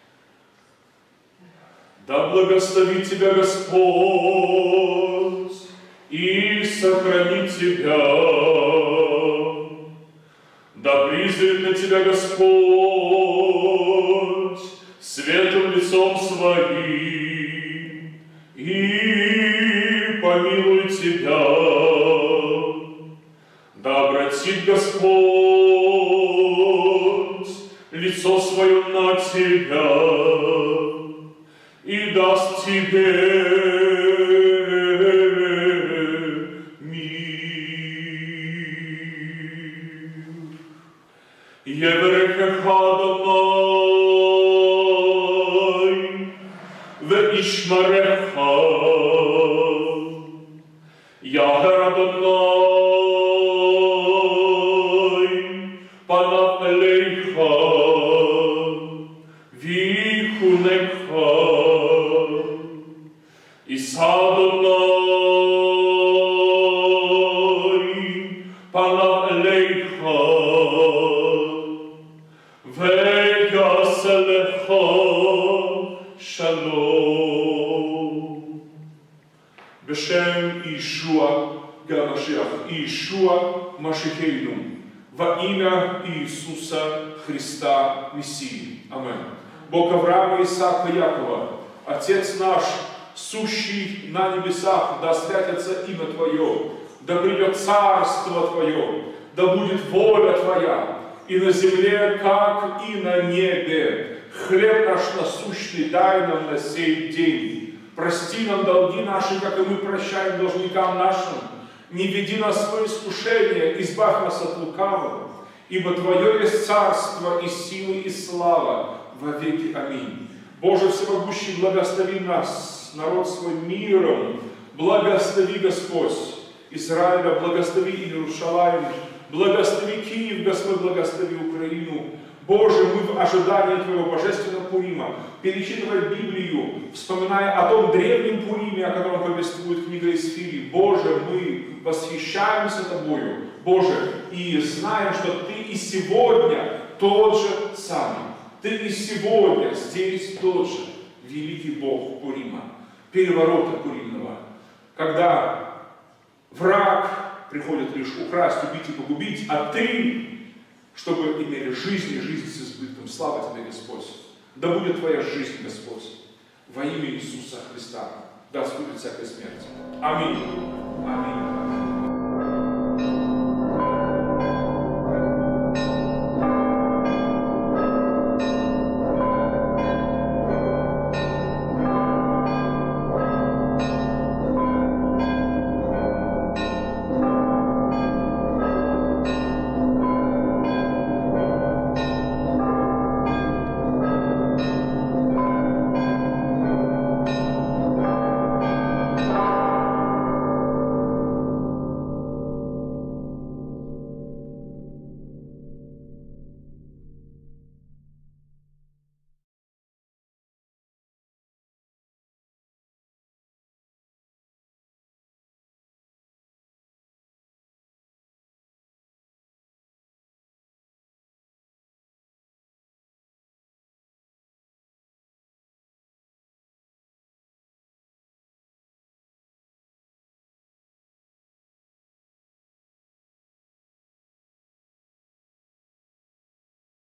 Да благословит Тебя Господь и сохранит Тебя. Да призрит на Тебя Господь светлым лицом Своим и помилует Тебя. Да обратит Господь лицо Свое на Тебя и даст Тебе Евреха Адонай, Веишмареха, Яхер Адонай, Панав Элейха, Вихунекха, Исадонай, Панав Элейха, Шалом. Бешем Иешуа Гамашиах, Иешуа Машихейну, во имя Иисуса Христа Мессии. Аминь. Бог Авраама, Исаака, Якова, Отец наш, сущий на небесах, да святится имя Твое, да придет царство Твое, да будет воля Твоя, и на земле, как и на небе. Хлеб наш насущный дай нам на сей день. Прости нам долги наши, как и мы прощаем должникам нашим. Не веди нас в свое искушение, избавь нас от лукавого. Ибо Твое есть царство, и силы, и слава во веки. Аминь. Боже всемогущий, благослови нас, народ свой, миром. Благослови, Господь, Израиля, благослови Иерусалим, благослови Киев, Господь, благослови Украину. Боже, мы в ожидании Твоего божественного Пурима, перечитывая Библию, вспоминая о том древнем Пуриме, о котором повествует книга Исфирий, Боже, мы восхищаемся Тобою, Боже, и знаем, что Ты и сегодня тот же самый. Ты и сегодня здесь тот же великий Бог Пурима, переворота Пуримного, когда враг приходит лишь украсть, убить и погубить, а Ты, чтобы имели жизнь и жизнь с избытком. Слава Тебе, Господь! Да будет Твоя жизнь, Господь, во имя Иисуса Христа. да сходит всякая смерть. Аминь. Аминь.